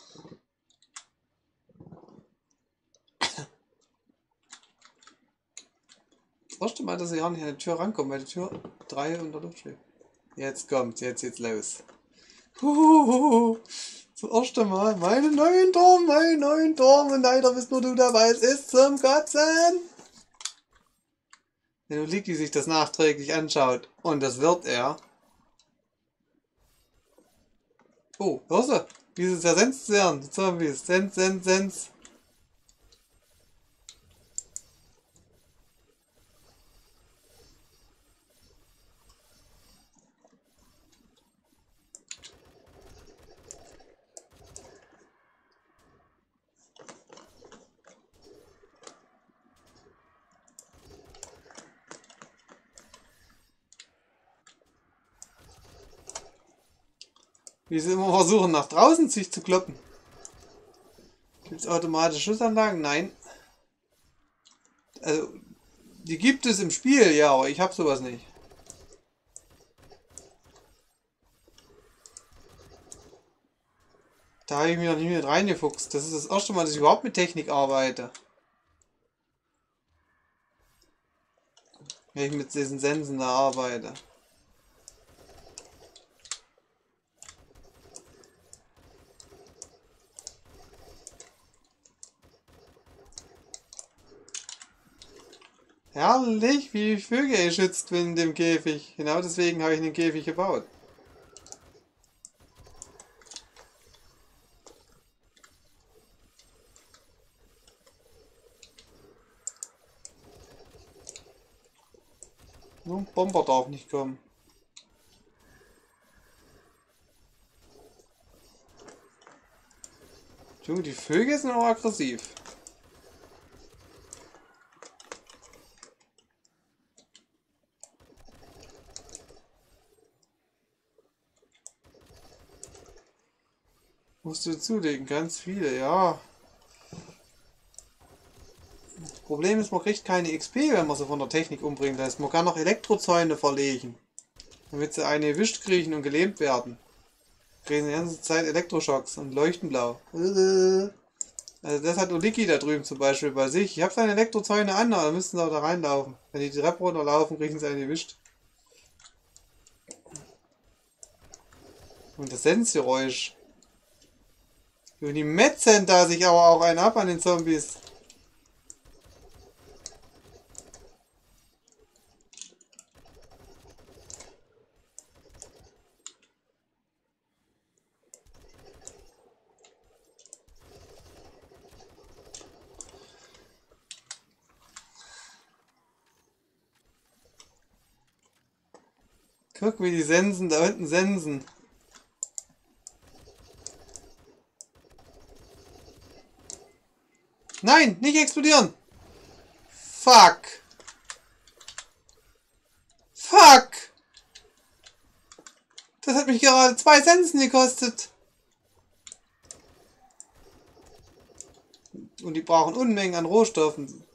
Das erste Mal, dass ich auch nicht an die Tür rankomme, weil die Tür drei unter Luft steht. Jetzt kommt's, jetzt geht's los. Huhuhu. Das erste Mal, meine neuen Turm, meine neuen Turm und leider bist nur du dabei, es ist zum Kotzen. Wenn Uliki sich das nachträglich anschaut, und das wird er. Oh, hörst du? Wie sie zersenzt werden, die Zombies. Sens, sens, sens. Wie sie immer versuchen, nach draußen sich zu kloppen. Gibt es automatische Schussanlagen? Nein. Also, die gibt es im Spiel, ja, aber ich habe sowas nicht. Da habe ich mich noch nicht mit reingefuchst. Das ist das erste Mal, dass ich überhaupt mit Technik arbeite. Wenn ich mit diesen Sensen da arbeite. Herrlich, wie Vögel geschützt bin in dem Käfig. Genau deswegen habe ich den Käfig gebaut. Nur ein Bomber darf nicht kommen. Junge, die Vögel sind auch aggressiv. Musst du zulegen, ganz viele, ja. Das Problem ist, man kriegt keine X P, wenn man sie von der Technik umbringen lässt. Man kann noch Elektrozäune verlegen, damit sie eine erwischt kriechen und gelähmt werden. Kriegen die ganze Zeit Elektroschocks und leuchten blau. Also das hat Uliki da drüben zum Beispiel bei sich. Ich habe seine Elektrozäune an, aber da müssten sie auch da reinlaufen. Wenn die die Treppe runterlaufen, kriegen sie einen erwischt. Und das Sensgeräusch. Und die metzen da sich aber auch einen ab an den Zombies. Guck, wie die Sensen da unten sensen. Nein, nicht explodieren! Fuck! Fuck! Das hat mich gerade zwei Sensen gekostet. Und die brauchen Unmengen an Rohstoffen.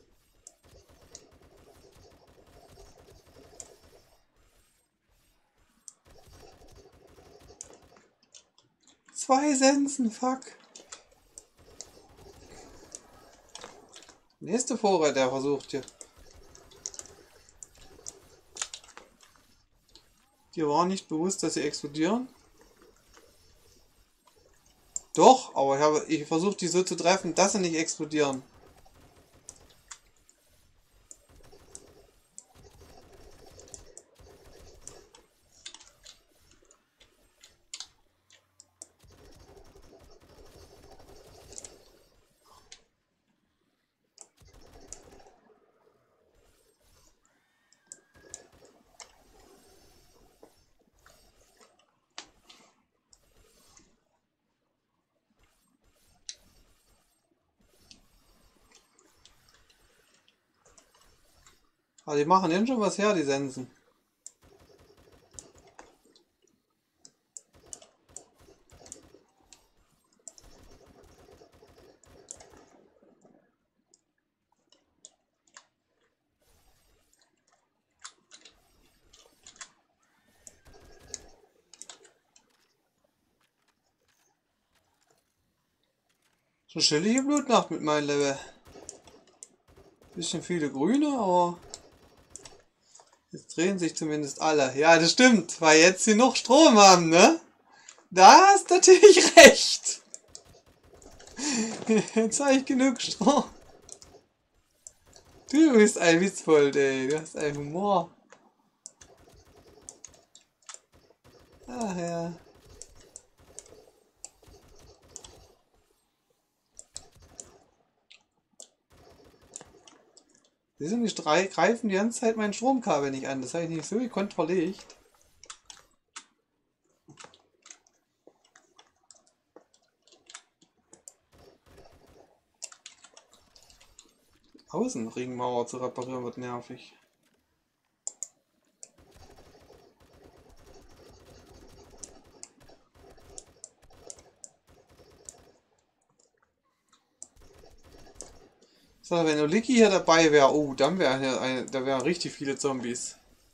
Zwei Sensen, fuck. Nächste Vorrat, der versucht hier. Dir war nicht bewusst, dass sie explodieren? Doch, aber ich habe ich versucht, die so zu treffen, dass sie nicht explodieren. Aber die machen eben schon was her, die Sensen. Schon chillige Blutnacht mit meinem Level. Bisschen viele Grüne, aber jetzt drehen sich zumindest alle. Ja, das stimmt, weil jetzt sie noch Strom haben, ne? Da hast du natürlich recht. Jetzt habe ich genug Strom. Du bist ein Witzbold, ey. Du hast einen Humor. Ach ja. Die sind die drei greifen die ganze Zeit mein Stromkabel nicht an. Das habe ich nicht so gekonnt verlegt. Außenringmauer zu reparieren wird nervig. So, wenn Oliki hier dabei wäre, oh, dann wäre hier eine, da wären richtig viele Zombies.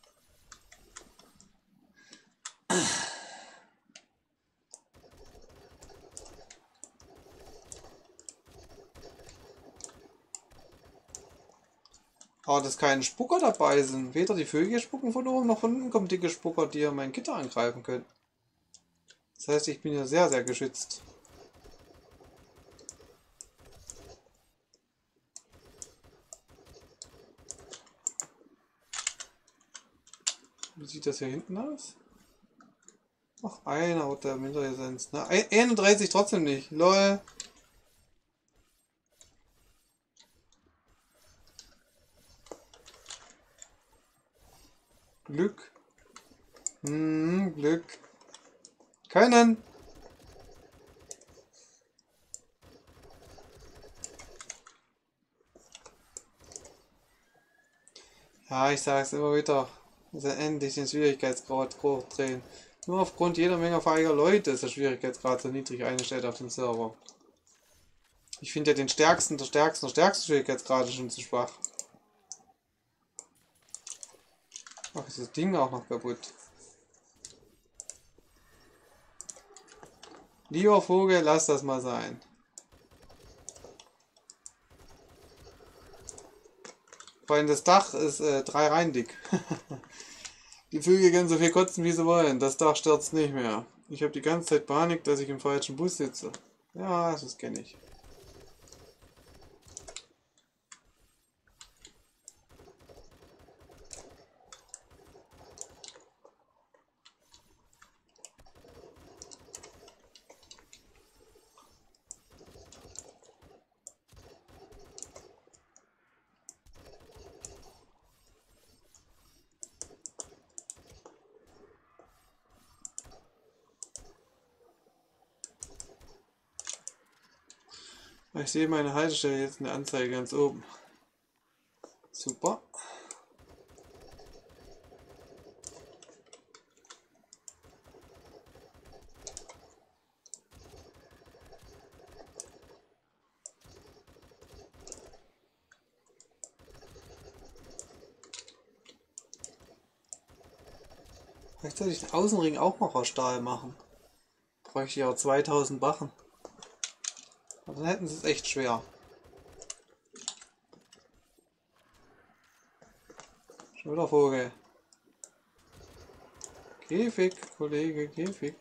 Aber dass keine Spucker dabei sind. Weder die Vögel spucken von oben, noch von unten kommen dicke Spucker, die ja mein Gitter angreifen können. Das heißt, ich bin ja sehr, sehr geschützt. Wie sieht das hier hinten aus? Ach, einer wird der Minderessenz. Na, einunddreißig trotzdem nicht. Lol. Glück. Hm, Glück. Keinen. Ja, ich sag's immer wieder. Also endlich den Schwierigkeitsgrad drehen. Nur aufgrund jeder Menge feiger Leute ist der Schwierigkeitsgrad so niedrig eingestellt auf dem Server. Ich finde ja den stärksten, der stärksten, der stärksten Schwierigkeitsgrad schon zu schwach. Ach, ist das Ding auch noch kaputt. Lieber Vogel, lass das mal sein. Vor allem das Dach ist äh, drei Reihen dick. Die Vögel können so viel kotzen, wie sie wollen. Das Dach stürzt nicht mehr. Ich habe die ganze Zeit Panik, dass ich im falschen Bus sitze. Ja, das kenne ich. Ich sehe meine Haltestelle jetzt in der Anzeige ganz oben. Super. Vielleicht sollte ich den Außenring auch noch aus Stahl machen. Bräuchte ich auch zweitausend Wachen. Aber dann hätten sie es echt schwer. Schon wieder Vogel. Käfig, Kollege, Käfig.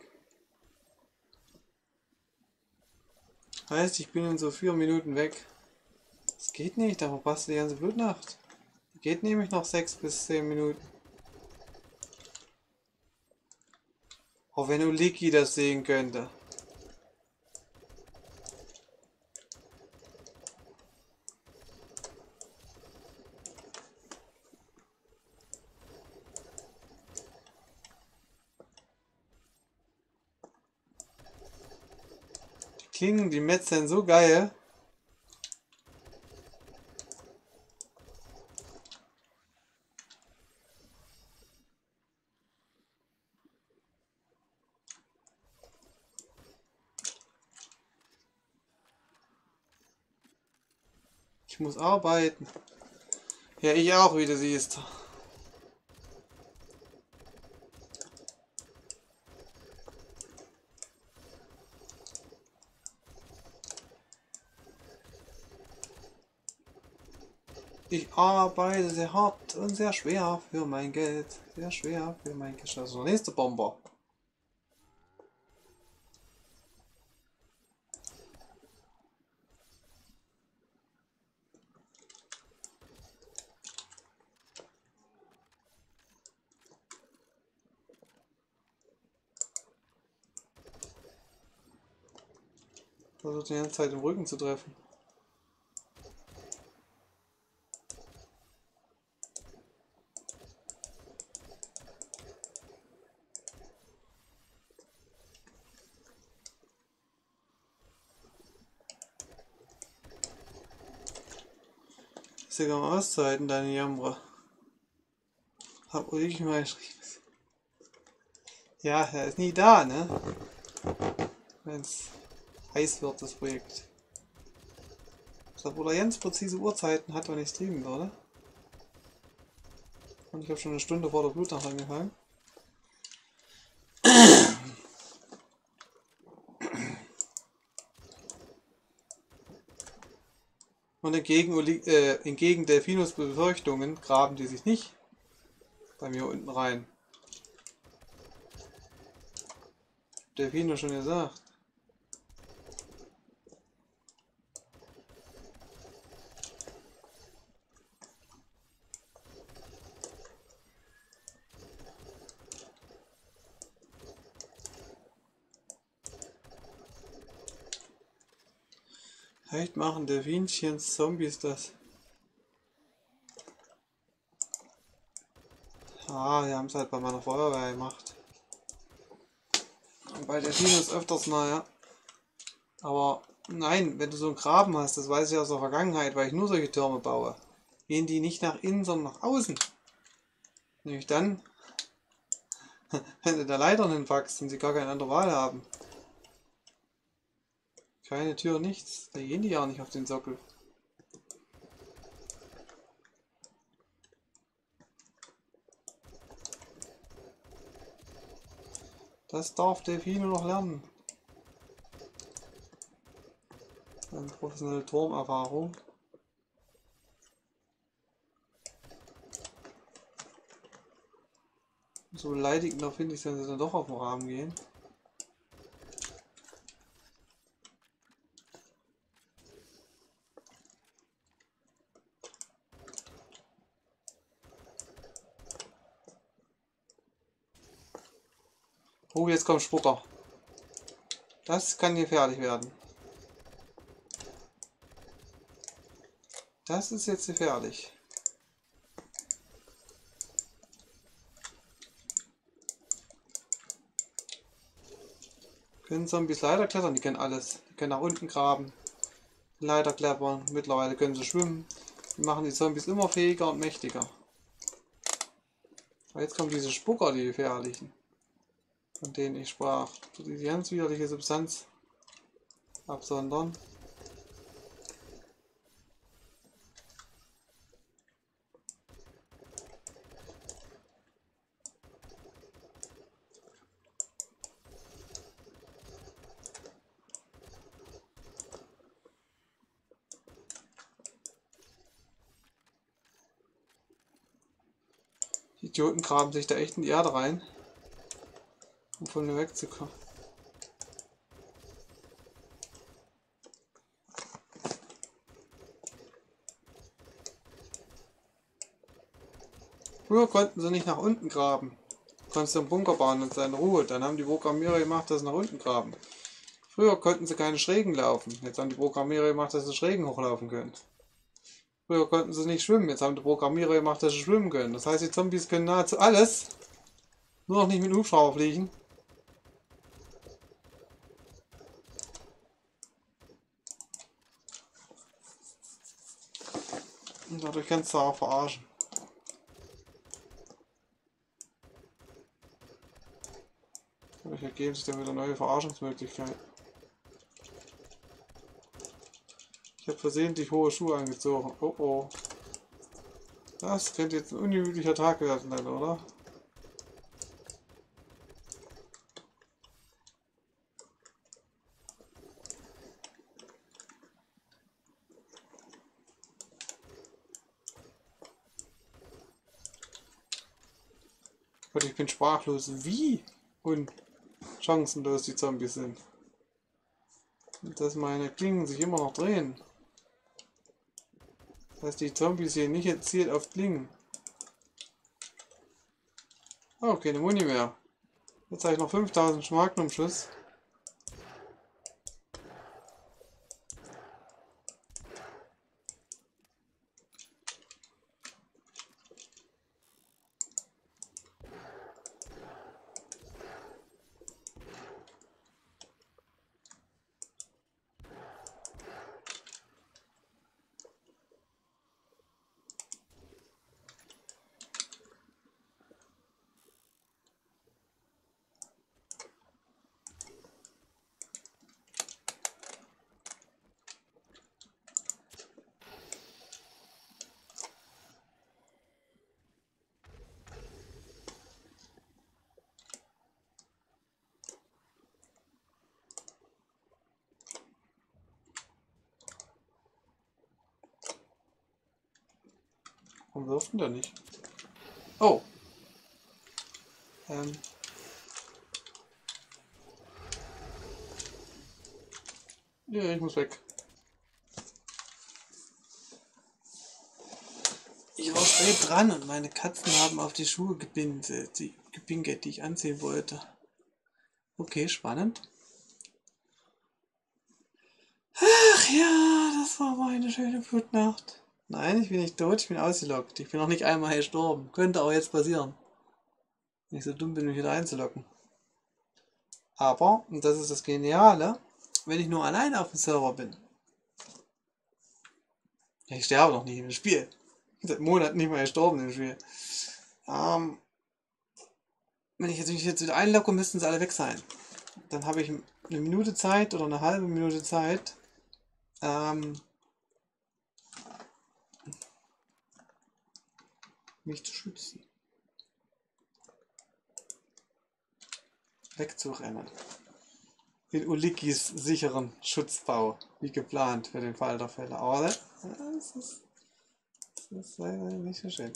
Heißt, ich bin in so vier Minuten weg. Das geht nicht, da verpasst du die ganze Blutnacht. Geht nämlich noch sechs bis zehn Minuten. Auch wenn Oliki das sehen könnte. Die klingen, die metzeln so geil. Ich muss arbeiten. Ja, ich auch, wie du siehst. Ich arbeite sehr hart und sehr schwer für mein Geld. Sehr schwer für mein Geld. Also der nächste Bomber. Versucht die ganze Zeit im Rücken zu treffen. Ist ja gar mal auszuhalten, deine Jammer. Hab ich mal geschrieben. Ja, er ist nie da, ne? Wenn es heiß wird, das Projekt. Obwohl er ganz präzise Uhrzeiten hat, wann ich streamen würde. Und ich habe schon eine Stunde vor der Blutnacht angefangen. Und entgegen, äh, entgegen Delfinus Befürchtungen graben die sich nicht bei mir unten rein. Delfino schon gesagt. Vielleicht machen Delfinchen Zombies das. Ah, die haben es halt bei meiner Feuerwehr gemacht. Und bei Delfinus öfters, naja. Aber nein, wenn du so einen Graben hast, das weiß ich aus der Vergangenheit, weil ich nur solche Türme baue, gehen die nicht nach innen, sondern nach außen. Nämlich dann, wenn du da Leitern hinpackst und sie gar keine andere Wahl haben. Keine Tür, nichts. Da gehen die ja nicht auf den Sockel. Das darf Delfino noch lernen. Eine professionelle Turmerfahrung. So beleidigender finde ich es, wenn sie dann doch auf den Rahmen gehen. Oh, jetzt kommt Spucker. Das kann gefährlich werden. Das ist jetzt gefährlich. Können Zombies Leiter klettern? Die können alles. Die können nach unten graben, Leiter klettern. Mittlerweile können sie schwimmen. Die machen die Zombies immer fähiger und mächtiger. Aber jetzt kommen diese Spucker, die gefährlichen, von denen ich sprach, die die ganz widerliche Substanz absondern. Die Idioten graben sich da echt in die Erde rein, um von mir wegzukommen. Früher konnten sie nicht nach unten graben. Du konntest einen Bunker bauen und seine Ruhe. Dann haben die Programmierer gemacht, dass sie nach unten graben. Früher konnten sie keine Schrägen laufen. Jetzt haben die Programmierer gemacht, dass sie Schrägen hochlaufen können. Früher konnten sie nicht schwimmen. Jetzt haben die Programmierer gemacht, dass sie schwimmen können. Das heißt, die Zombies können nahezu alles. Nur noch nicht mit dem Hubschrauber fliegen. Und dadurch kannst du auch verarschen. Dadurch ergeben sich dann wieder neue Verarschungsmöglichkeiten. Ich habe versehentlich hohe Schuhe angezogen. Oh oh. Das könnte jetzt ein ungemütlicher Tag werden, dann, oder? Gott, ich bin sprachlos. Wie und chancenlos die Zombies sind. Und dass meine Klingen sich immer noch drehen. Dass die Zombies hier nicht gezielt auf Klingen. Oh, keine Muni mehr. Jetzt habe ich noch fünftausend Magnum-Schuss. Warum wirft denn der nicht? Oh. Ähm. Ja, ich muss weg. Ich war spät dran und meine Katzen haben auf die Schuhe gebindet, die, gepinkelt, die ich anziehen wollte. Okay, spannend. Ach ja, das war mal eine schöne Blutnacht. Nein, ich bin nicht tot, ich bin ausgelockt. Ich bin noch nicht einmal gestorben. Könnte auch jetzt passieren. Wenn ich so dumm bin, mich wieder einzuloggen. Aber, und das ist das Geniale, wenn ich nur allein auf dem Server bin. Ich sterbe noch nicht im Spiel. Ich bin seit Monaten nicht mehr gestorben im Spiel. Ähm, wenn ich jetzt mich jetzt wieder einlogge, müssten sie alle weg sein. Dann habe ich eine Minute Zeit oder eine halbe Minute Zeit, ähm, mich zu schützen. Wegzurennen. In Ulikis sicheren Schutzbau, wie geplant für den Fall der Fälle. Aber das ist, das ist leider nicht so schön.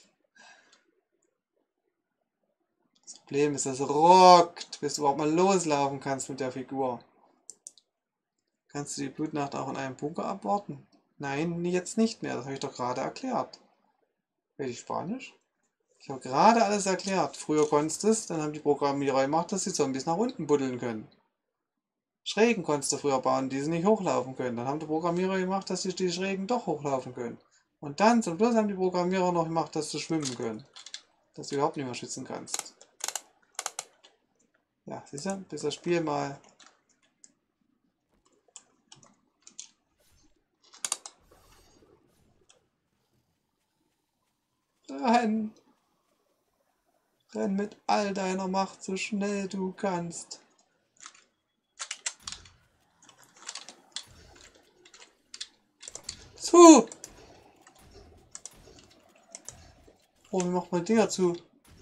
Das Problem ist, dass es rockt, bis du überhaupt mal loslaufen kannst mit der Figur. Kannst du die Blutnacht auch in einem Bunker abwarten? Nein, jetzt nicht mehr, das habe ich doch gerade erklärt. Rede ich Spanisch? Ich habe gerade alles erklärt. Früher konntest du es, dann haben die Programmierer gemacht, dass die Zombies nach unten buddeln können. Schrägen konntest du früher bauen, die sie nicht hochlaufen können. Dann haben die Programmierer gemacht, dass die, die Schrägen doch hochlaufen können. Und dann zum Schluss haben die Programmierer noch gemacht, dass sie schwimmen können. Dass du überhaupt nicht mehr schützen kannst. Ja, siehst du, bis das Spiel mal... Renn! Renn mit all deiner Macht, so schnell du kannst. Zu! Oh, wie macht man Dinger zu?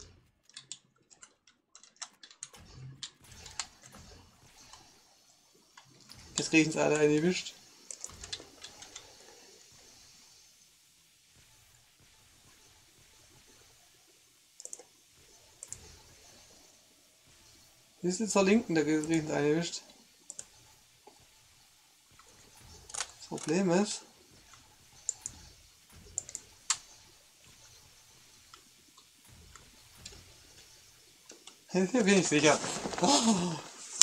Jetzt kriegen sie alle eine erwischt. Wie ist jetzt zur Linken, da kriegen sie eine erwischt. Das Problem ist... Hier bin ich sicher. Oh.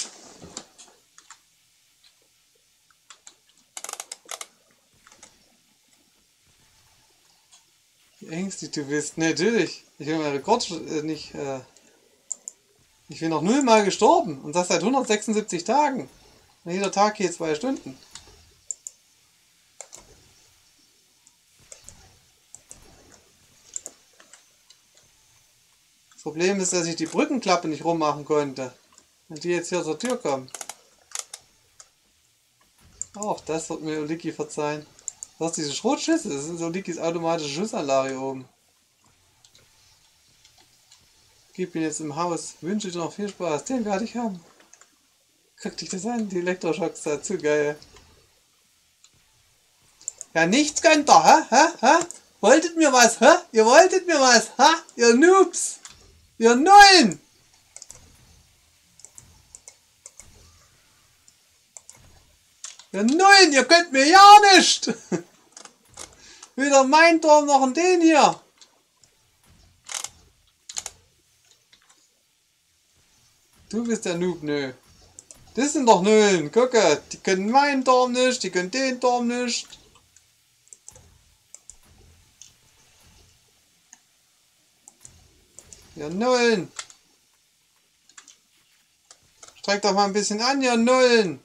Wie ängstlich du bist. Nee, natürlich. Ich will meinen Rekord äh, nicht... Äh ich bin noch nullmal gestorben. Und das seit hundertsechsundsiebzig Tagen. Und jeder Tag hier zwei Stunden. Das Problem ist, dass ich die Brückenklappe nicht rummachen konnte. Wenn die jetzt hier zur Tür kommen. Auch das wird mir Uliki verzeihen. Du hast diese Schrotschüsse, das sind so Ulikis automatische Schussanlage hier oben. Gib ihn jetzt im Haus, wünsche dir noch viel Spaß, den werde ich haben. Guck dich das an, die Elektroschocks da, zu geil. Ja, nichts könnt ihr, hä? Hä? Hä? Wolltet mir was, hä? Ihr wolltet mir was, hä? Ihr Noobs! Ihr Nullen! Ihr Nullen, ihr könnt mir ja nicht! Weder mein Turm noch in den hier! Du bist der Noob, nö. Das sind doch Nullen, gucke! Die können meinen Turm nicht, die können den Turm nicht. Ihr Nullen! Streckt doch mal ein bisschen an, ihr Nullen!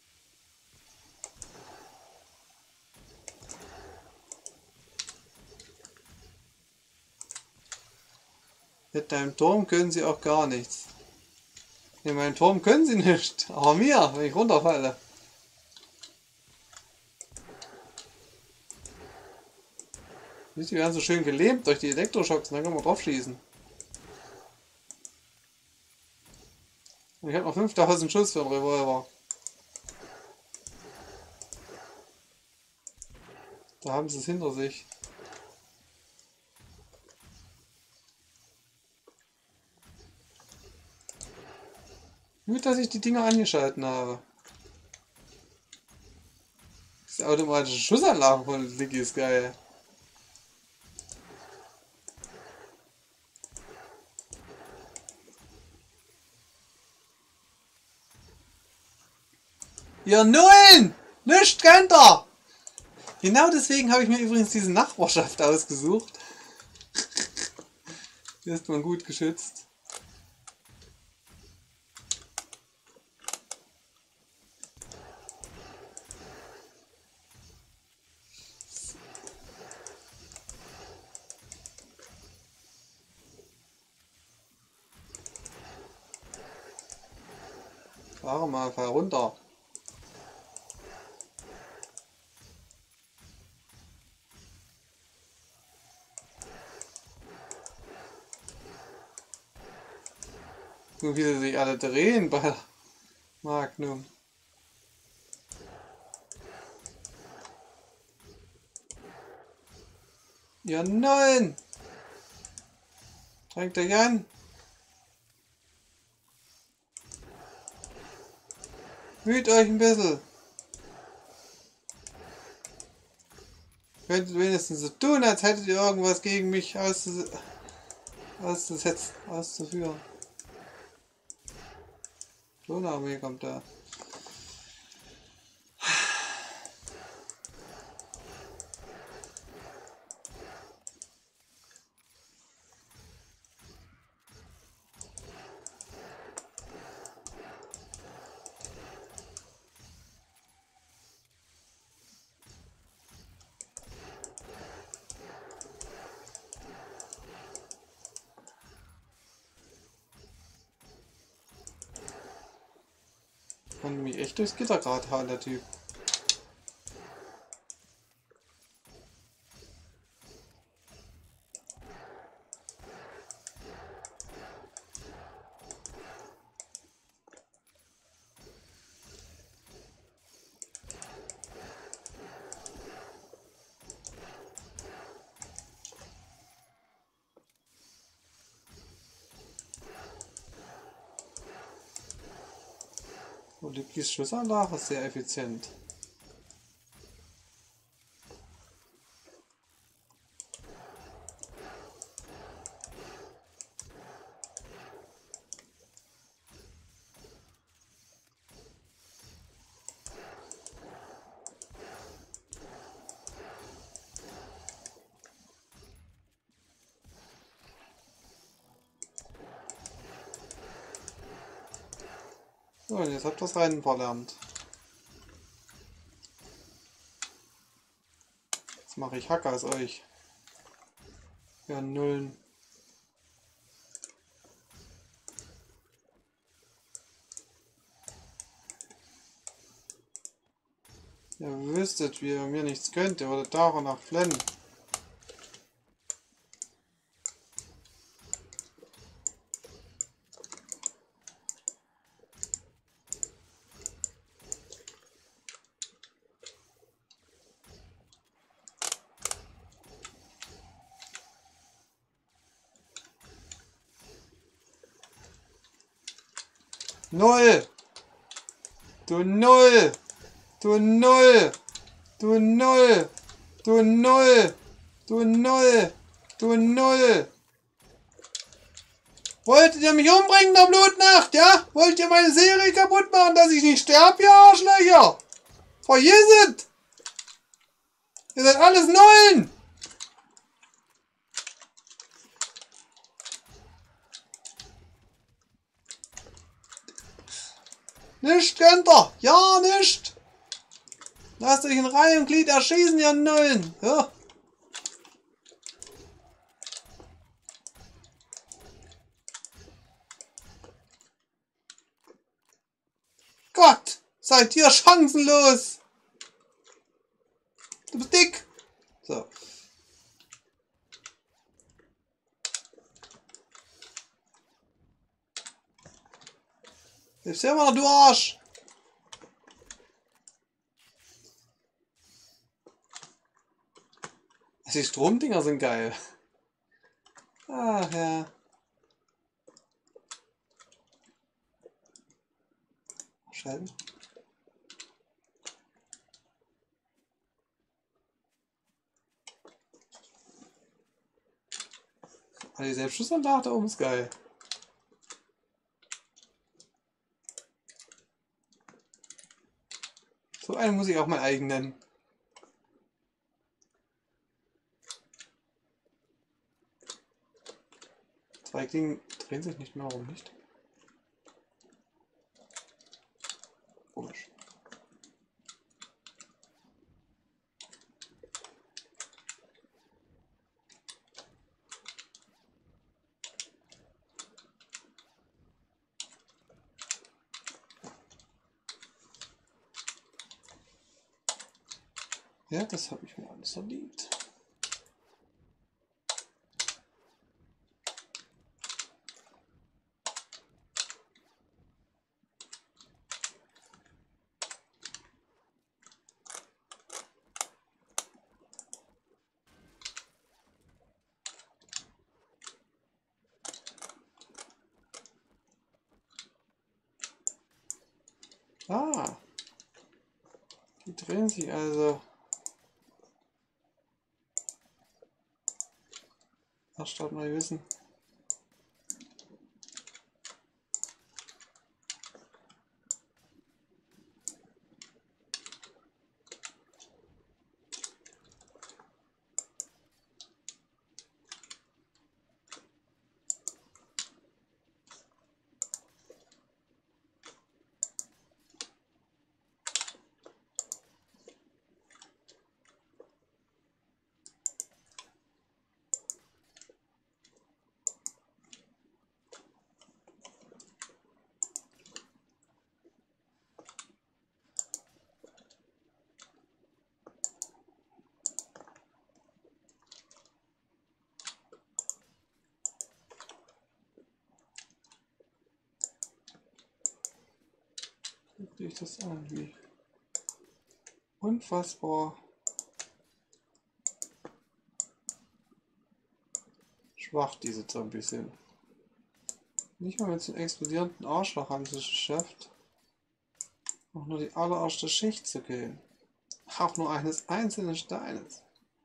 Mit deinem Turm können sie auch gar nichts. In meinem Turm können sie nicht, aber mir, wenn ich runterfalle. Die werden so schön gelähmt durch die Elektroschocks und dann kann man drauf schießen. Und ich habe noch fünftausend Schuss für einen Revolver. Da haben sie es hinter sich. Gut, dass ich die Dinger angeschalten habe. Diese automatische Schussanlage von Licky ist geil. Ihr Nullen! Nicht könnt ihr! Genau deswegen habe ich mir übrigens diese Nachbarschaft ausgesucht. Hier ist man gut geschützt. Fahre mal, fahr runter. Nur wie sie sich alle drehen bei Magnum. Ja nein! Strengt euch an! Müht euch ein bisschen! Könntet wenigstens so tun, als hättet ihr irgendwas gegen mich auszus auszusetzen, auszuführen. Klonarmee kommt da. Konnte mich echt durchs Gitter gerade hauen, der Typ. Und die Schussanlage ist sehr effizient. So, und jetzt habt ihr das Rennen verlernt. Jetzt mache ich Hacker aus euch. Ja, Nullen. Ihr wüsstet, wie ihr mir nichts könnt, ihr würdet danach flennen. Null! Du Null! Du Null! Du Null! Du Null! Du Null! Du Null! Wolltet ihr mich umbringen, der Blutnacht, ja? Wollt ihr meine Serie kaputt machen, dass ich nicht sterbe, ihr Arschlöcher? Vergisst! Ihr seid alles Nullen! Nicht könnt ihr! Ja, nicht! Lasst euch in Reihe und Glied erschießen, ihr Nullen! Ja. Gott! Seid ihr chancenlos! Du bist dick! So. Hilfst du immer noch, du Arsch! Die Stromdinger sind geil. Ach ja. Scheiben. Aber die Selbstschussanlage da oben ist geil. So einen muss ich auch mein eigen nennen. Zwei Klingen drehen sich nicht mehr, warum nicht? Komisch. Ja, das habe ich mir alles verdient. Ah, die drehen sich also. Erst mal wissen. Guckt euch das an, wie unfassbar schwach diese Zombies sind. Nicht mal mit dem explodierenden Arschloch haben sie es geschafft, auch nur die allererste Schicht zu killen. Auch nur eines einzelnen Steines.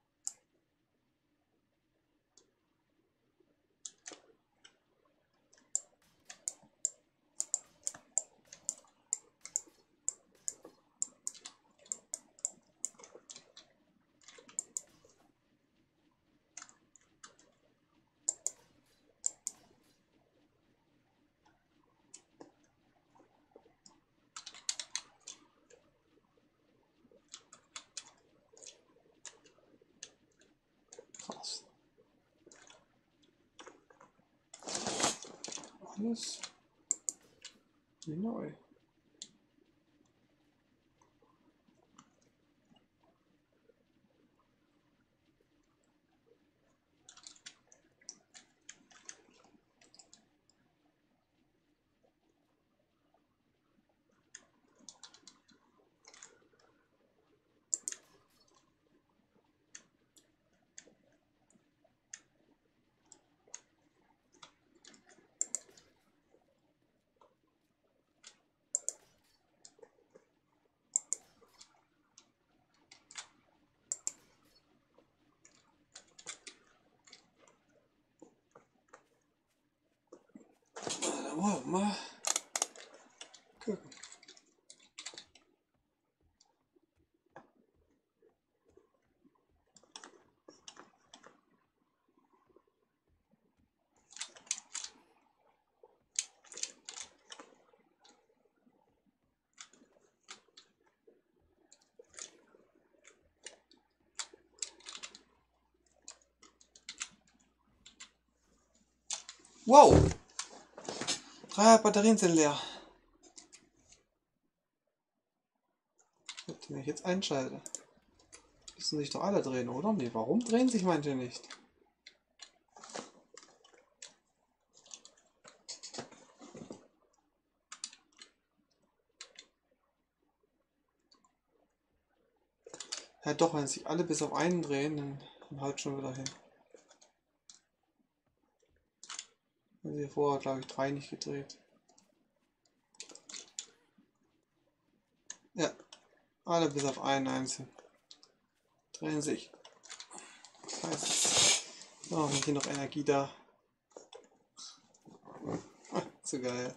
Krass. Alles wie neu. Oh, mal gucken. Wow! Drei Batterien sind leer. Wenn ich jetzt einschalte, müssen sich doch alle drehen, oder? Nee, warum drehen sich manche nicht? Ja doch, wenn sich alle bis auf einen drehen, dann, dann halt schon wieder hin. Also hier vorher, glaube ich, drei nicht gedreht. Ja, alle bis auf einen einzeln. Drehen sich. Das heißt, oh, hier noch Energie da. Ah, so geil.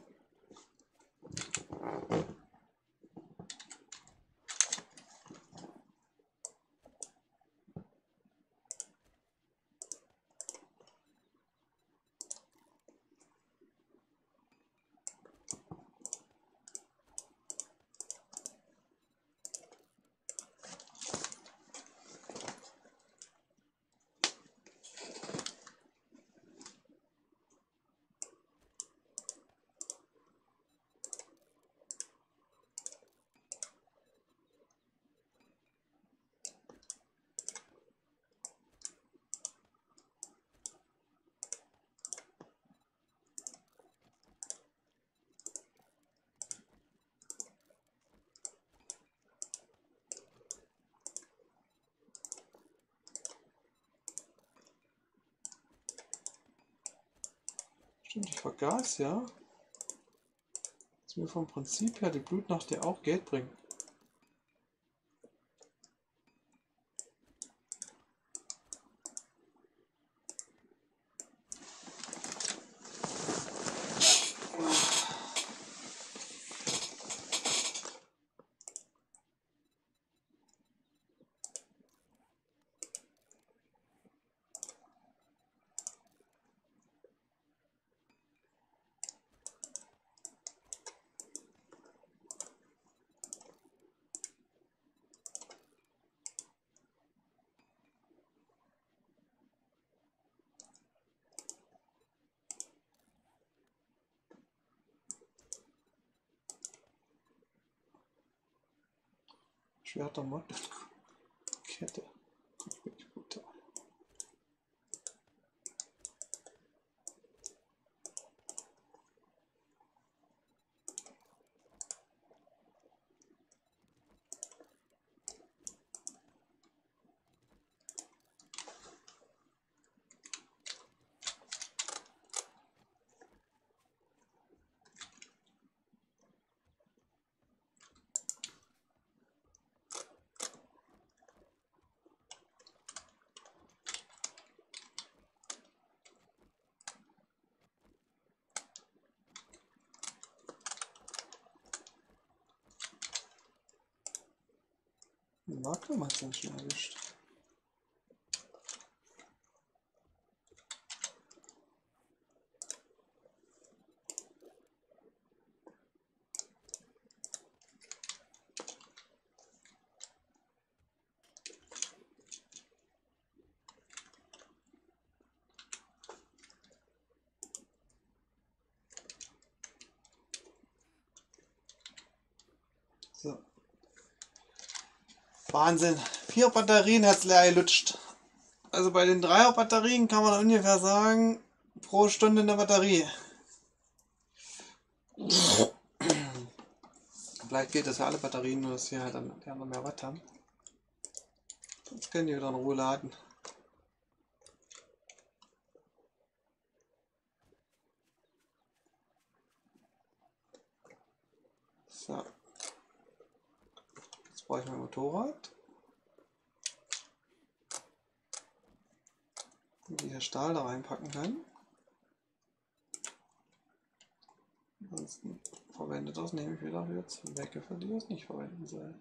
Stimmt, ich vergaß, ja. Dass mir vom Prinzip her die Blutnacht ja auch Geld bringt. Schwerter, Mod, Kette. Vakuum hat es dann schon erwischt. So. Wahnsinn. Vier Batterien hat es leer gelutscht. Also bei den Dreier Batterien kann man ungefähr sagen, pro Stunde eine Batterie. Vielleicht geht das für alle Batterien, nur dass hier halt dann die anderen mehr Watt haben. Jetzt können die wieder in Ruhe laden. So. Jetzt brauche ich mein Motorrad. Wie ich hier Stahl da reinpacken kann. Ansonsten verwende das nämlich wieder für Zwecke, für die es nicht verwenden soll.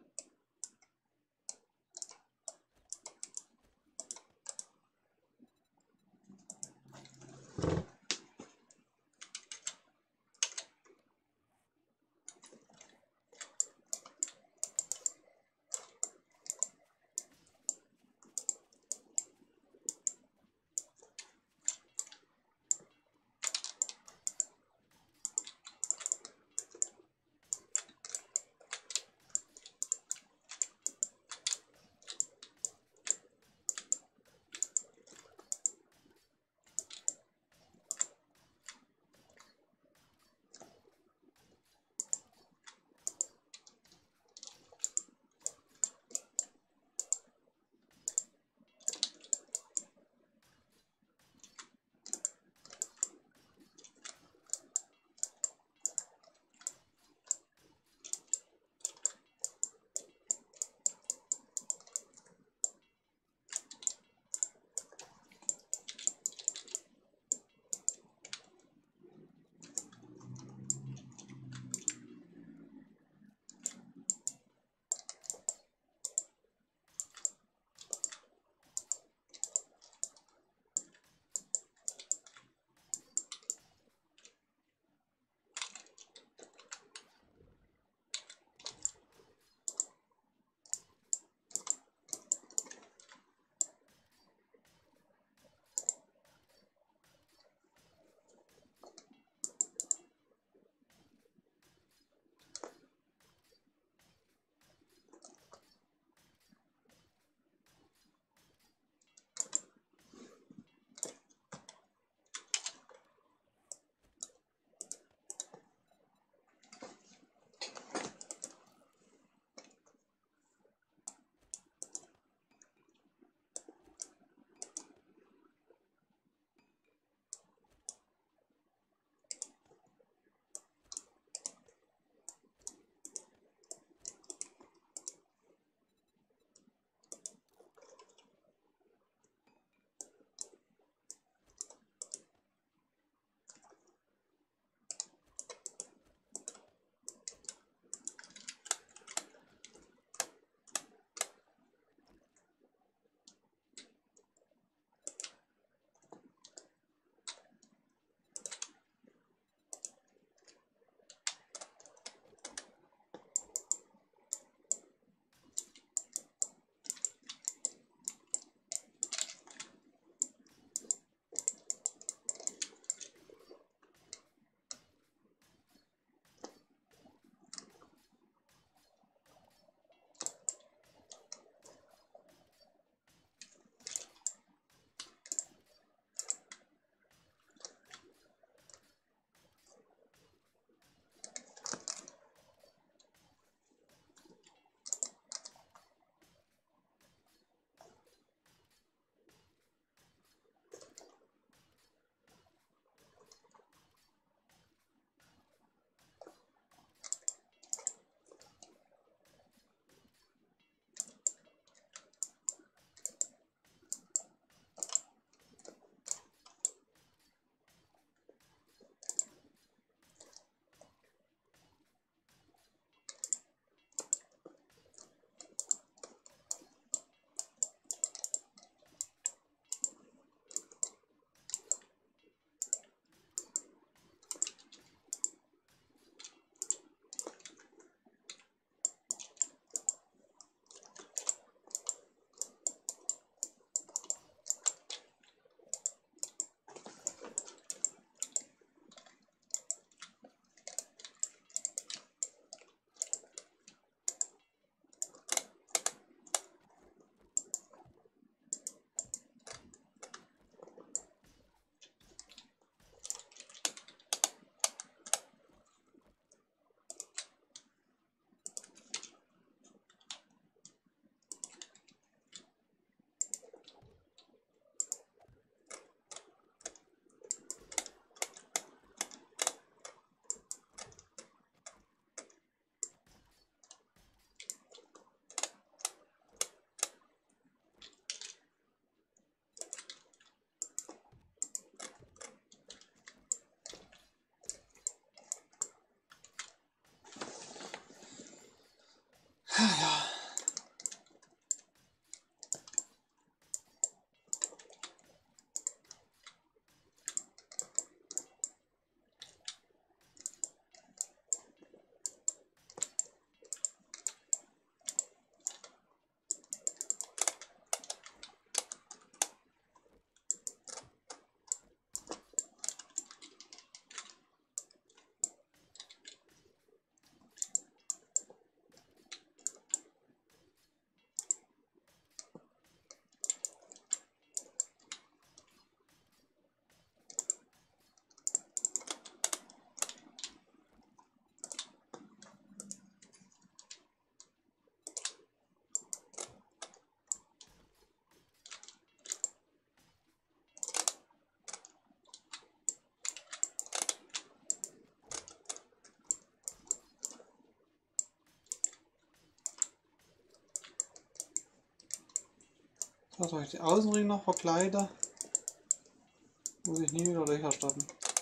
Da soll ich die Außenring noch verkleiden. Muss ich nie wieder Löcher stoppen.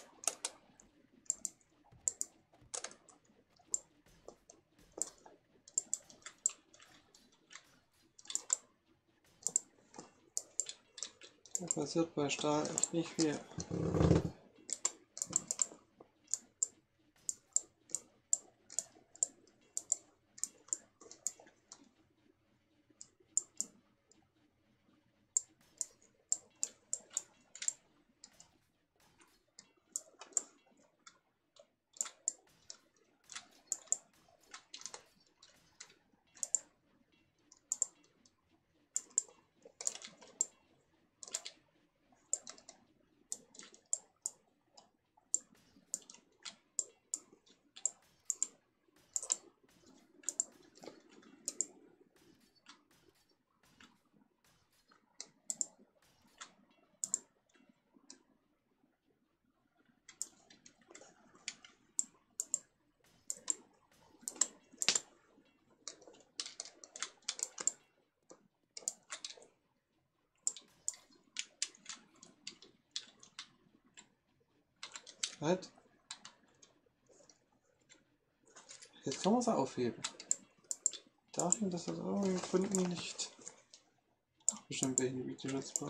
Da passiert bei Stahl echt nicht viel. Halt. Jetzt kann man es aufheben. Darin, dass das irgendwie Gründen nicht. Ach, bestimmt welchen Videoschutzblock.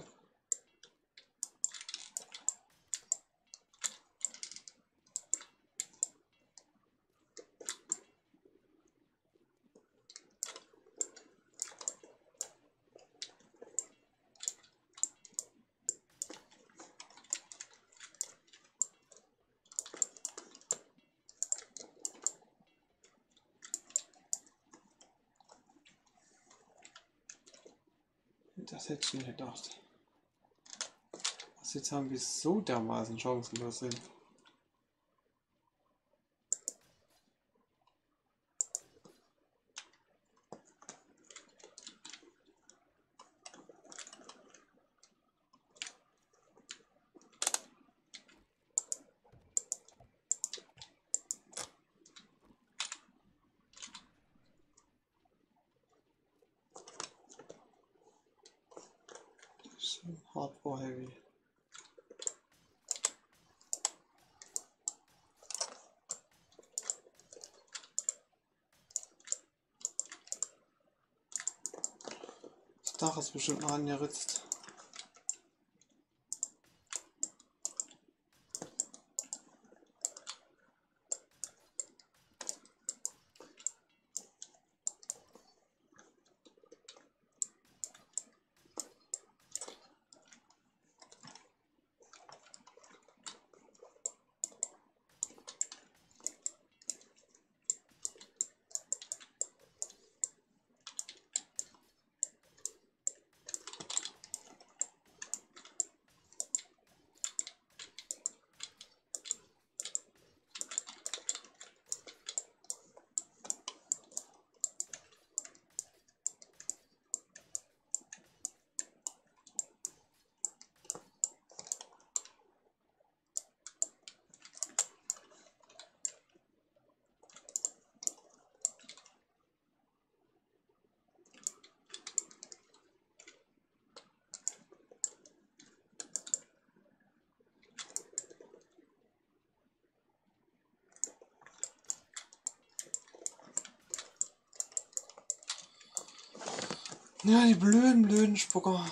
Das hätte ich nicht gedacht. Was jetzt haben wir so dermaßen chancenlos sind. Hardcore heavy. Das Dach ist bestimmt noch angeritzt. Ja, die blöden, blöden Spucker.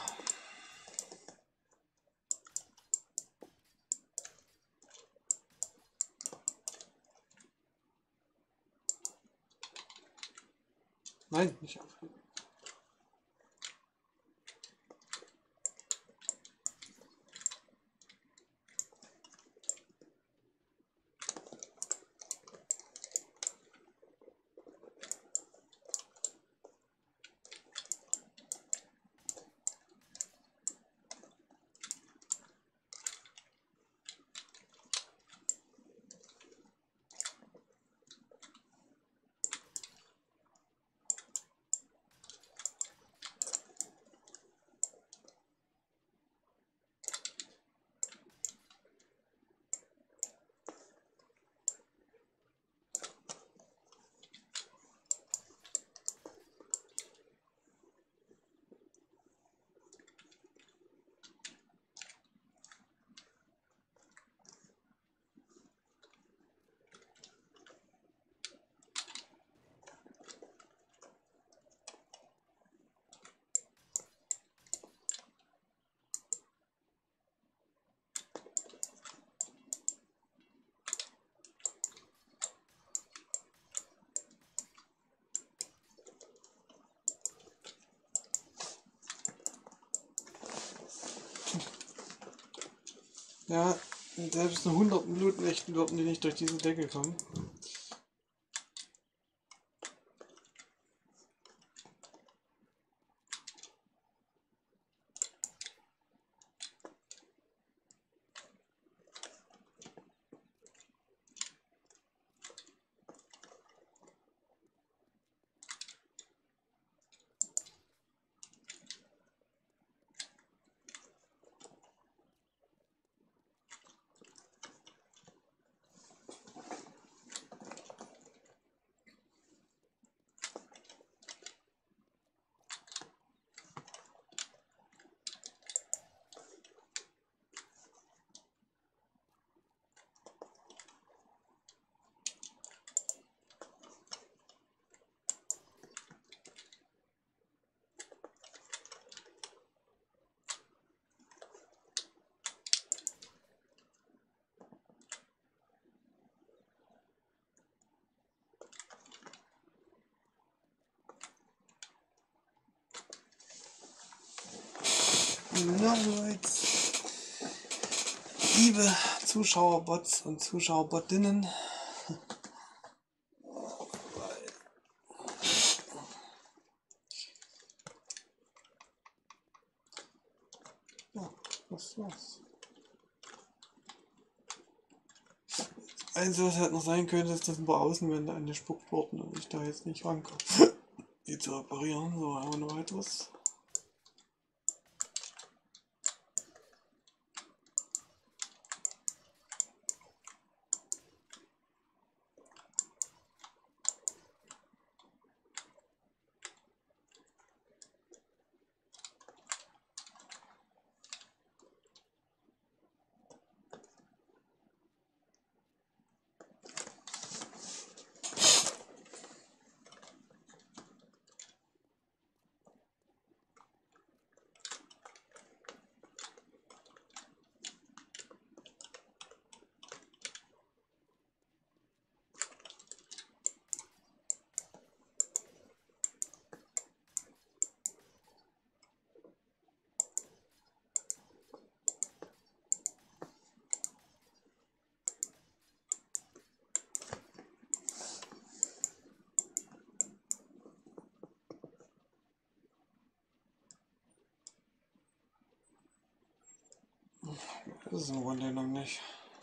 Nein, nicht aufheben. Ja, selbst eine hunderten Blutnächten würden die nicht durch diese Decke kommen. Na, Leute, liebe Zuschauerbots und Zuschauerbottinnen, ja, was war's? Also, was halt noch sein könnte, ist, dass ein paar Außenwände angespuckt wurden und ich da jetzt nicht rankomme, die zu reparieren. So, haben wir noch weiteres. Das ist im Grunde genommen nicht.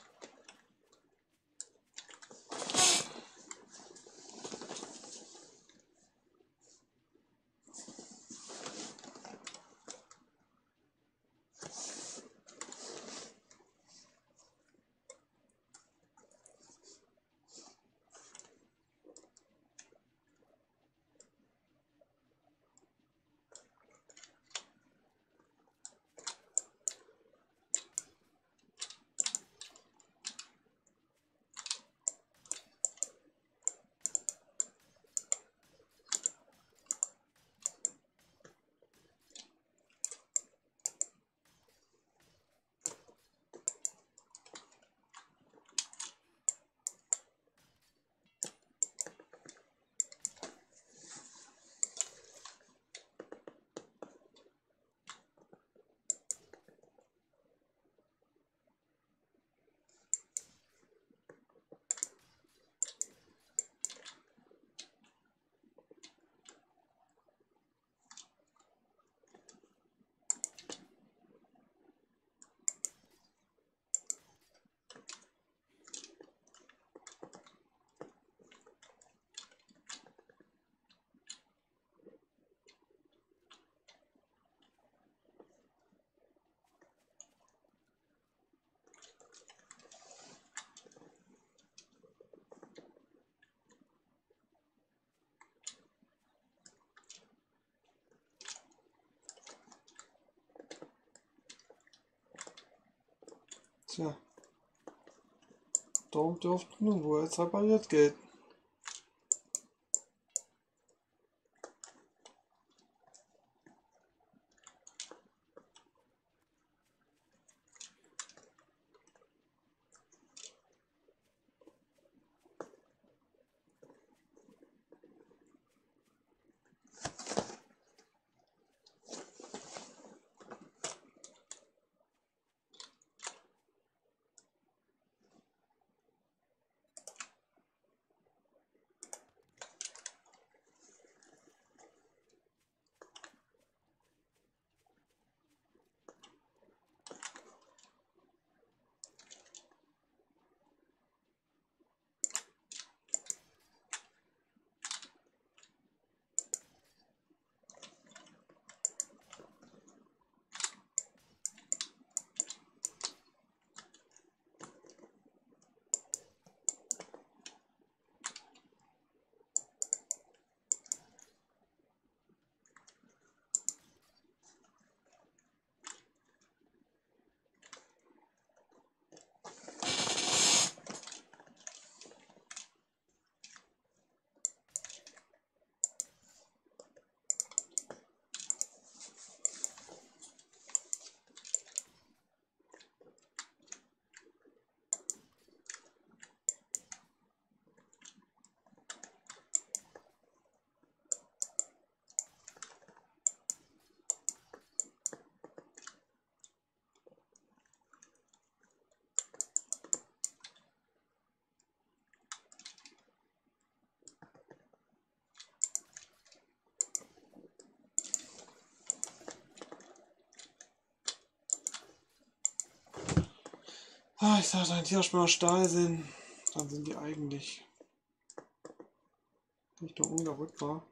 Tja, darum dürfte nun wohl jetzt repariert gelten. Ah, ich sag, wenn die erstmal aus Stahl sind, dann sind die eigentlich nicht nur unkaputtbar.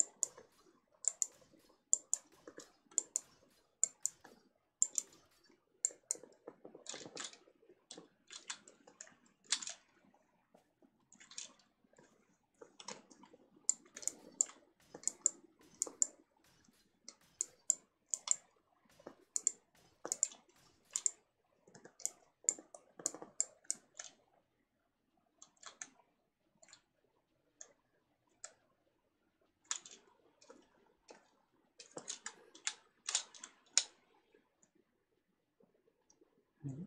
Mhm.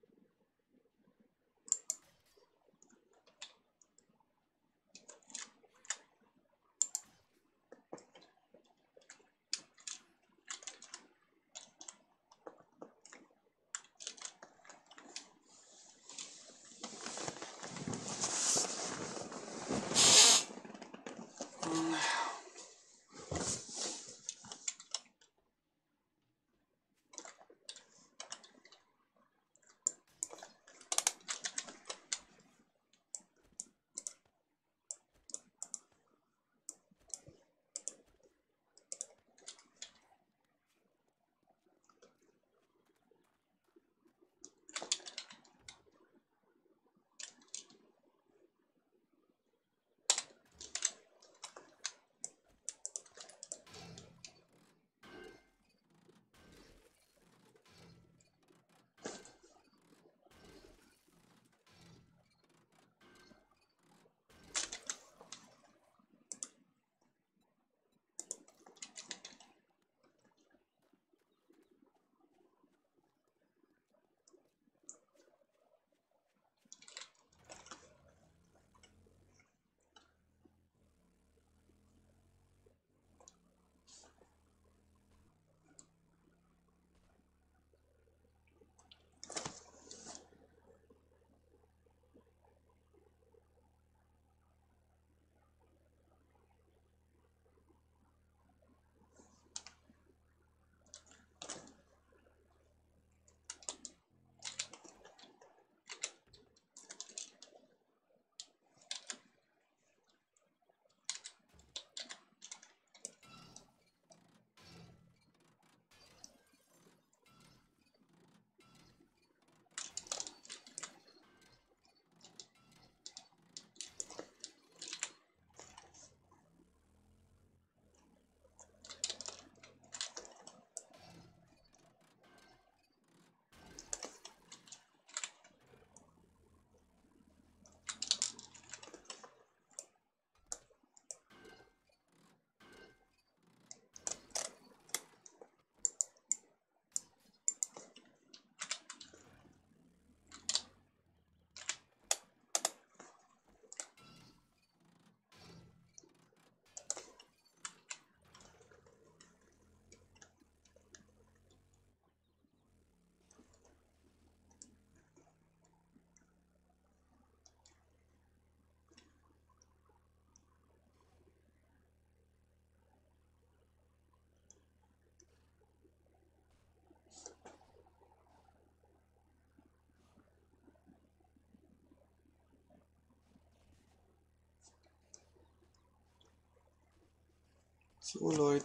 So Leute.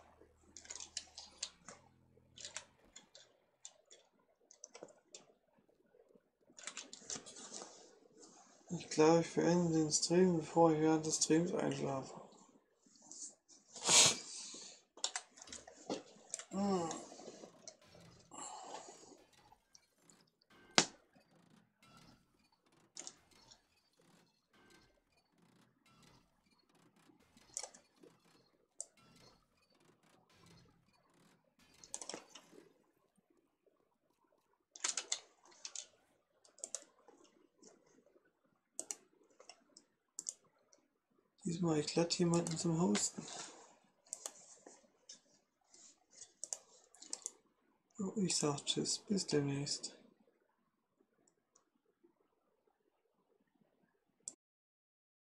Ich glaube, ich beende den Stream, bevor ich während des Streams einschlafe. Hm. Diesmal habe ich glatt jemanden zum Hosten. Oh, ich sag Tschüss, bis demnächst.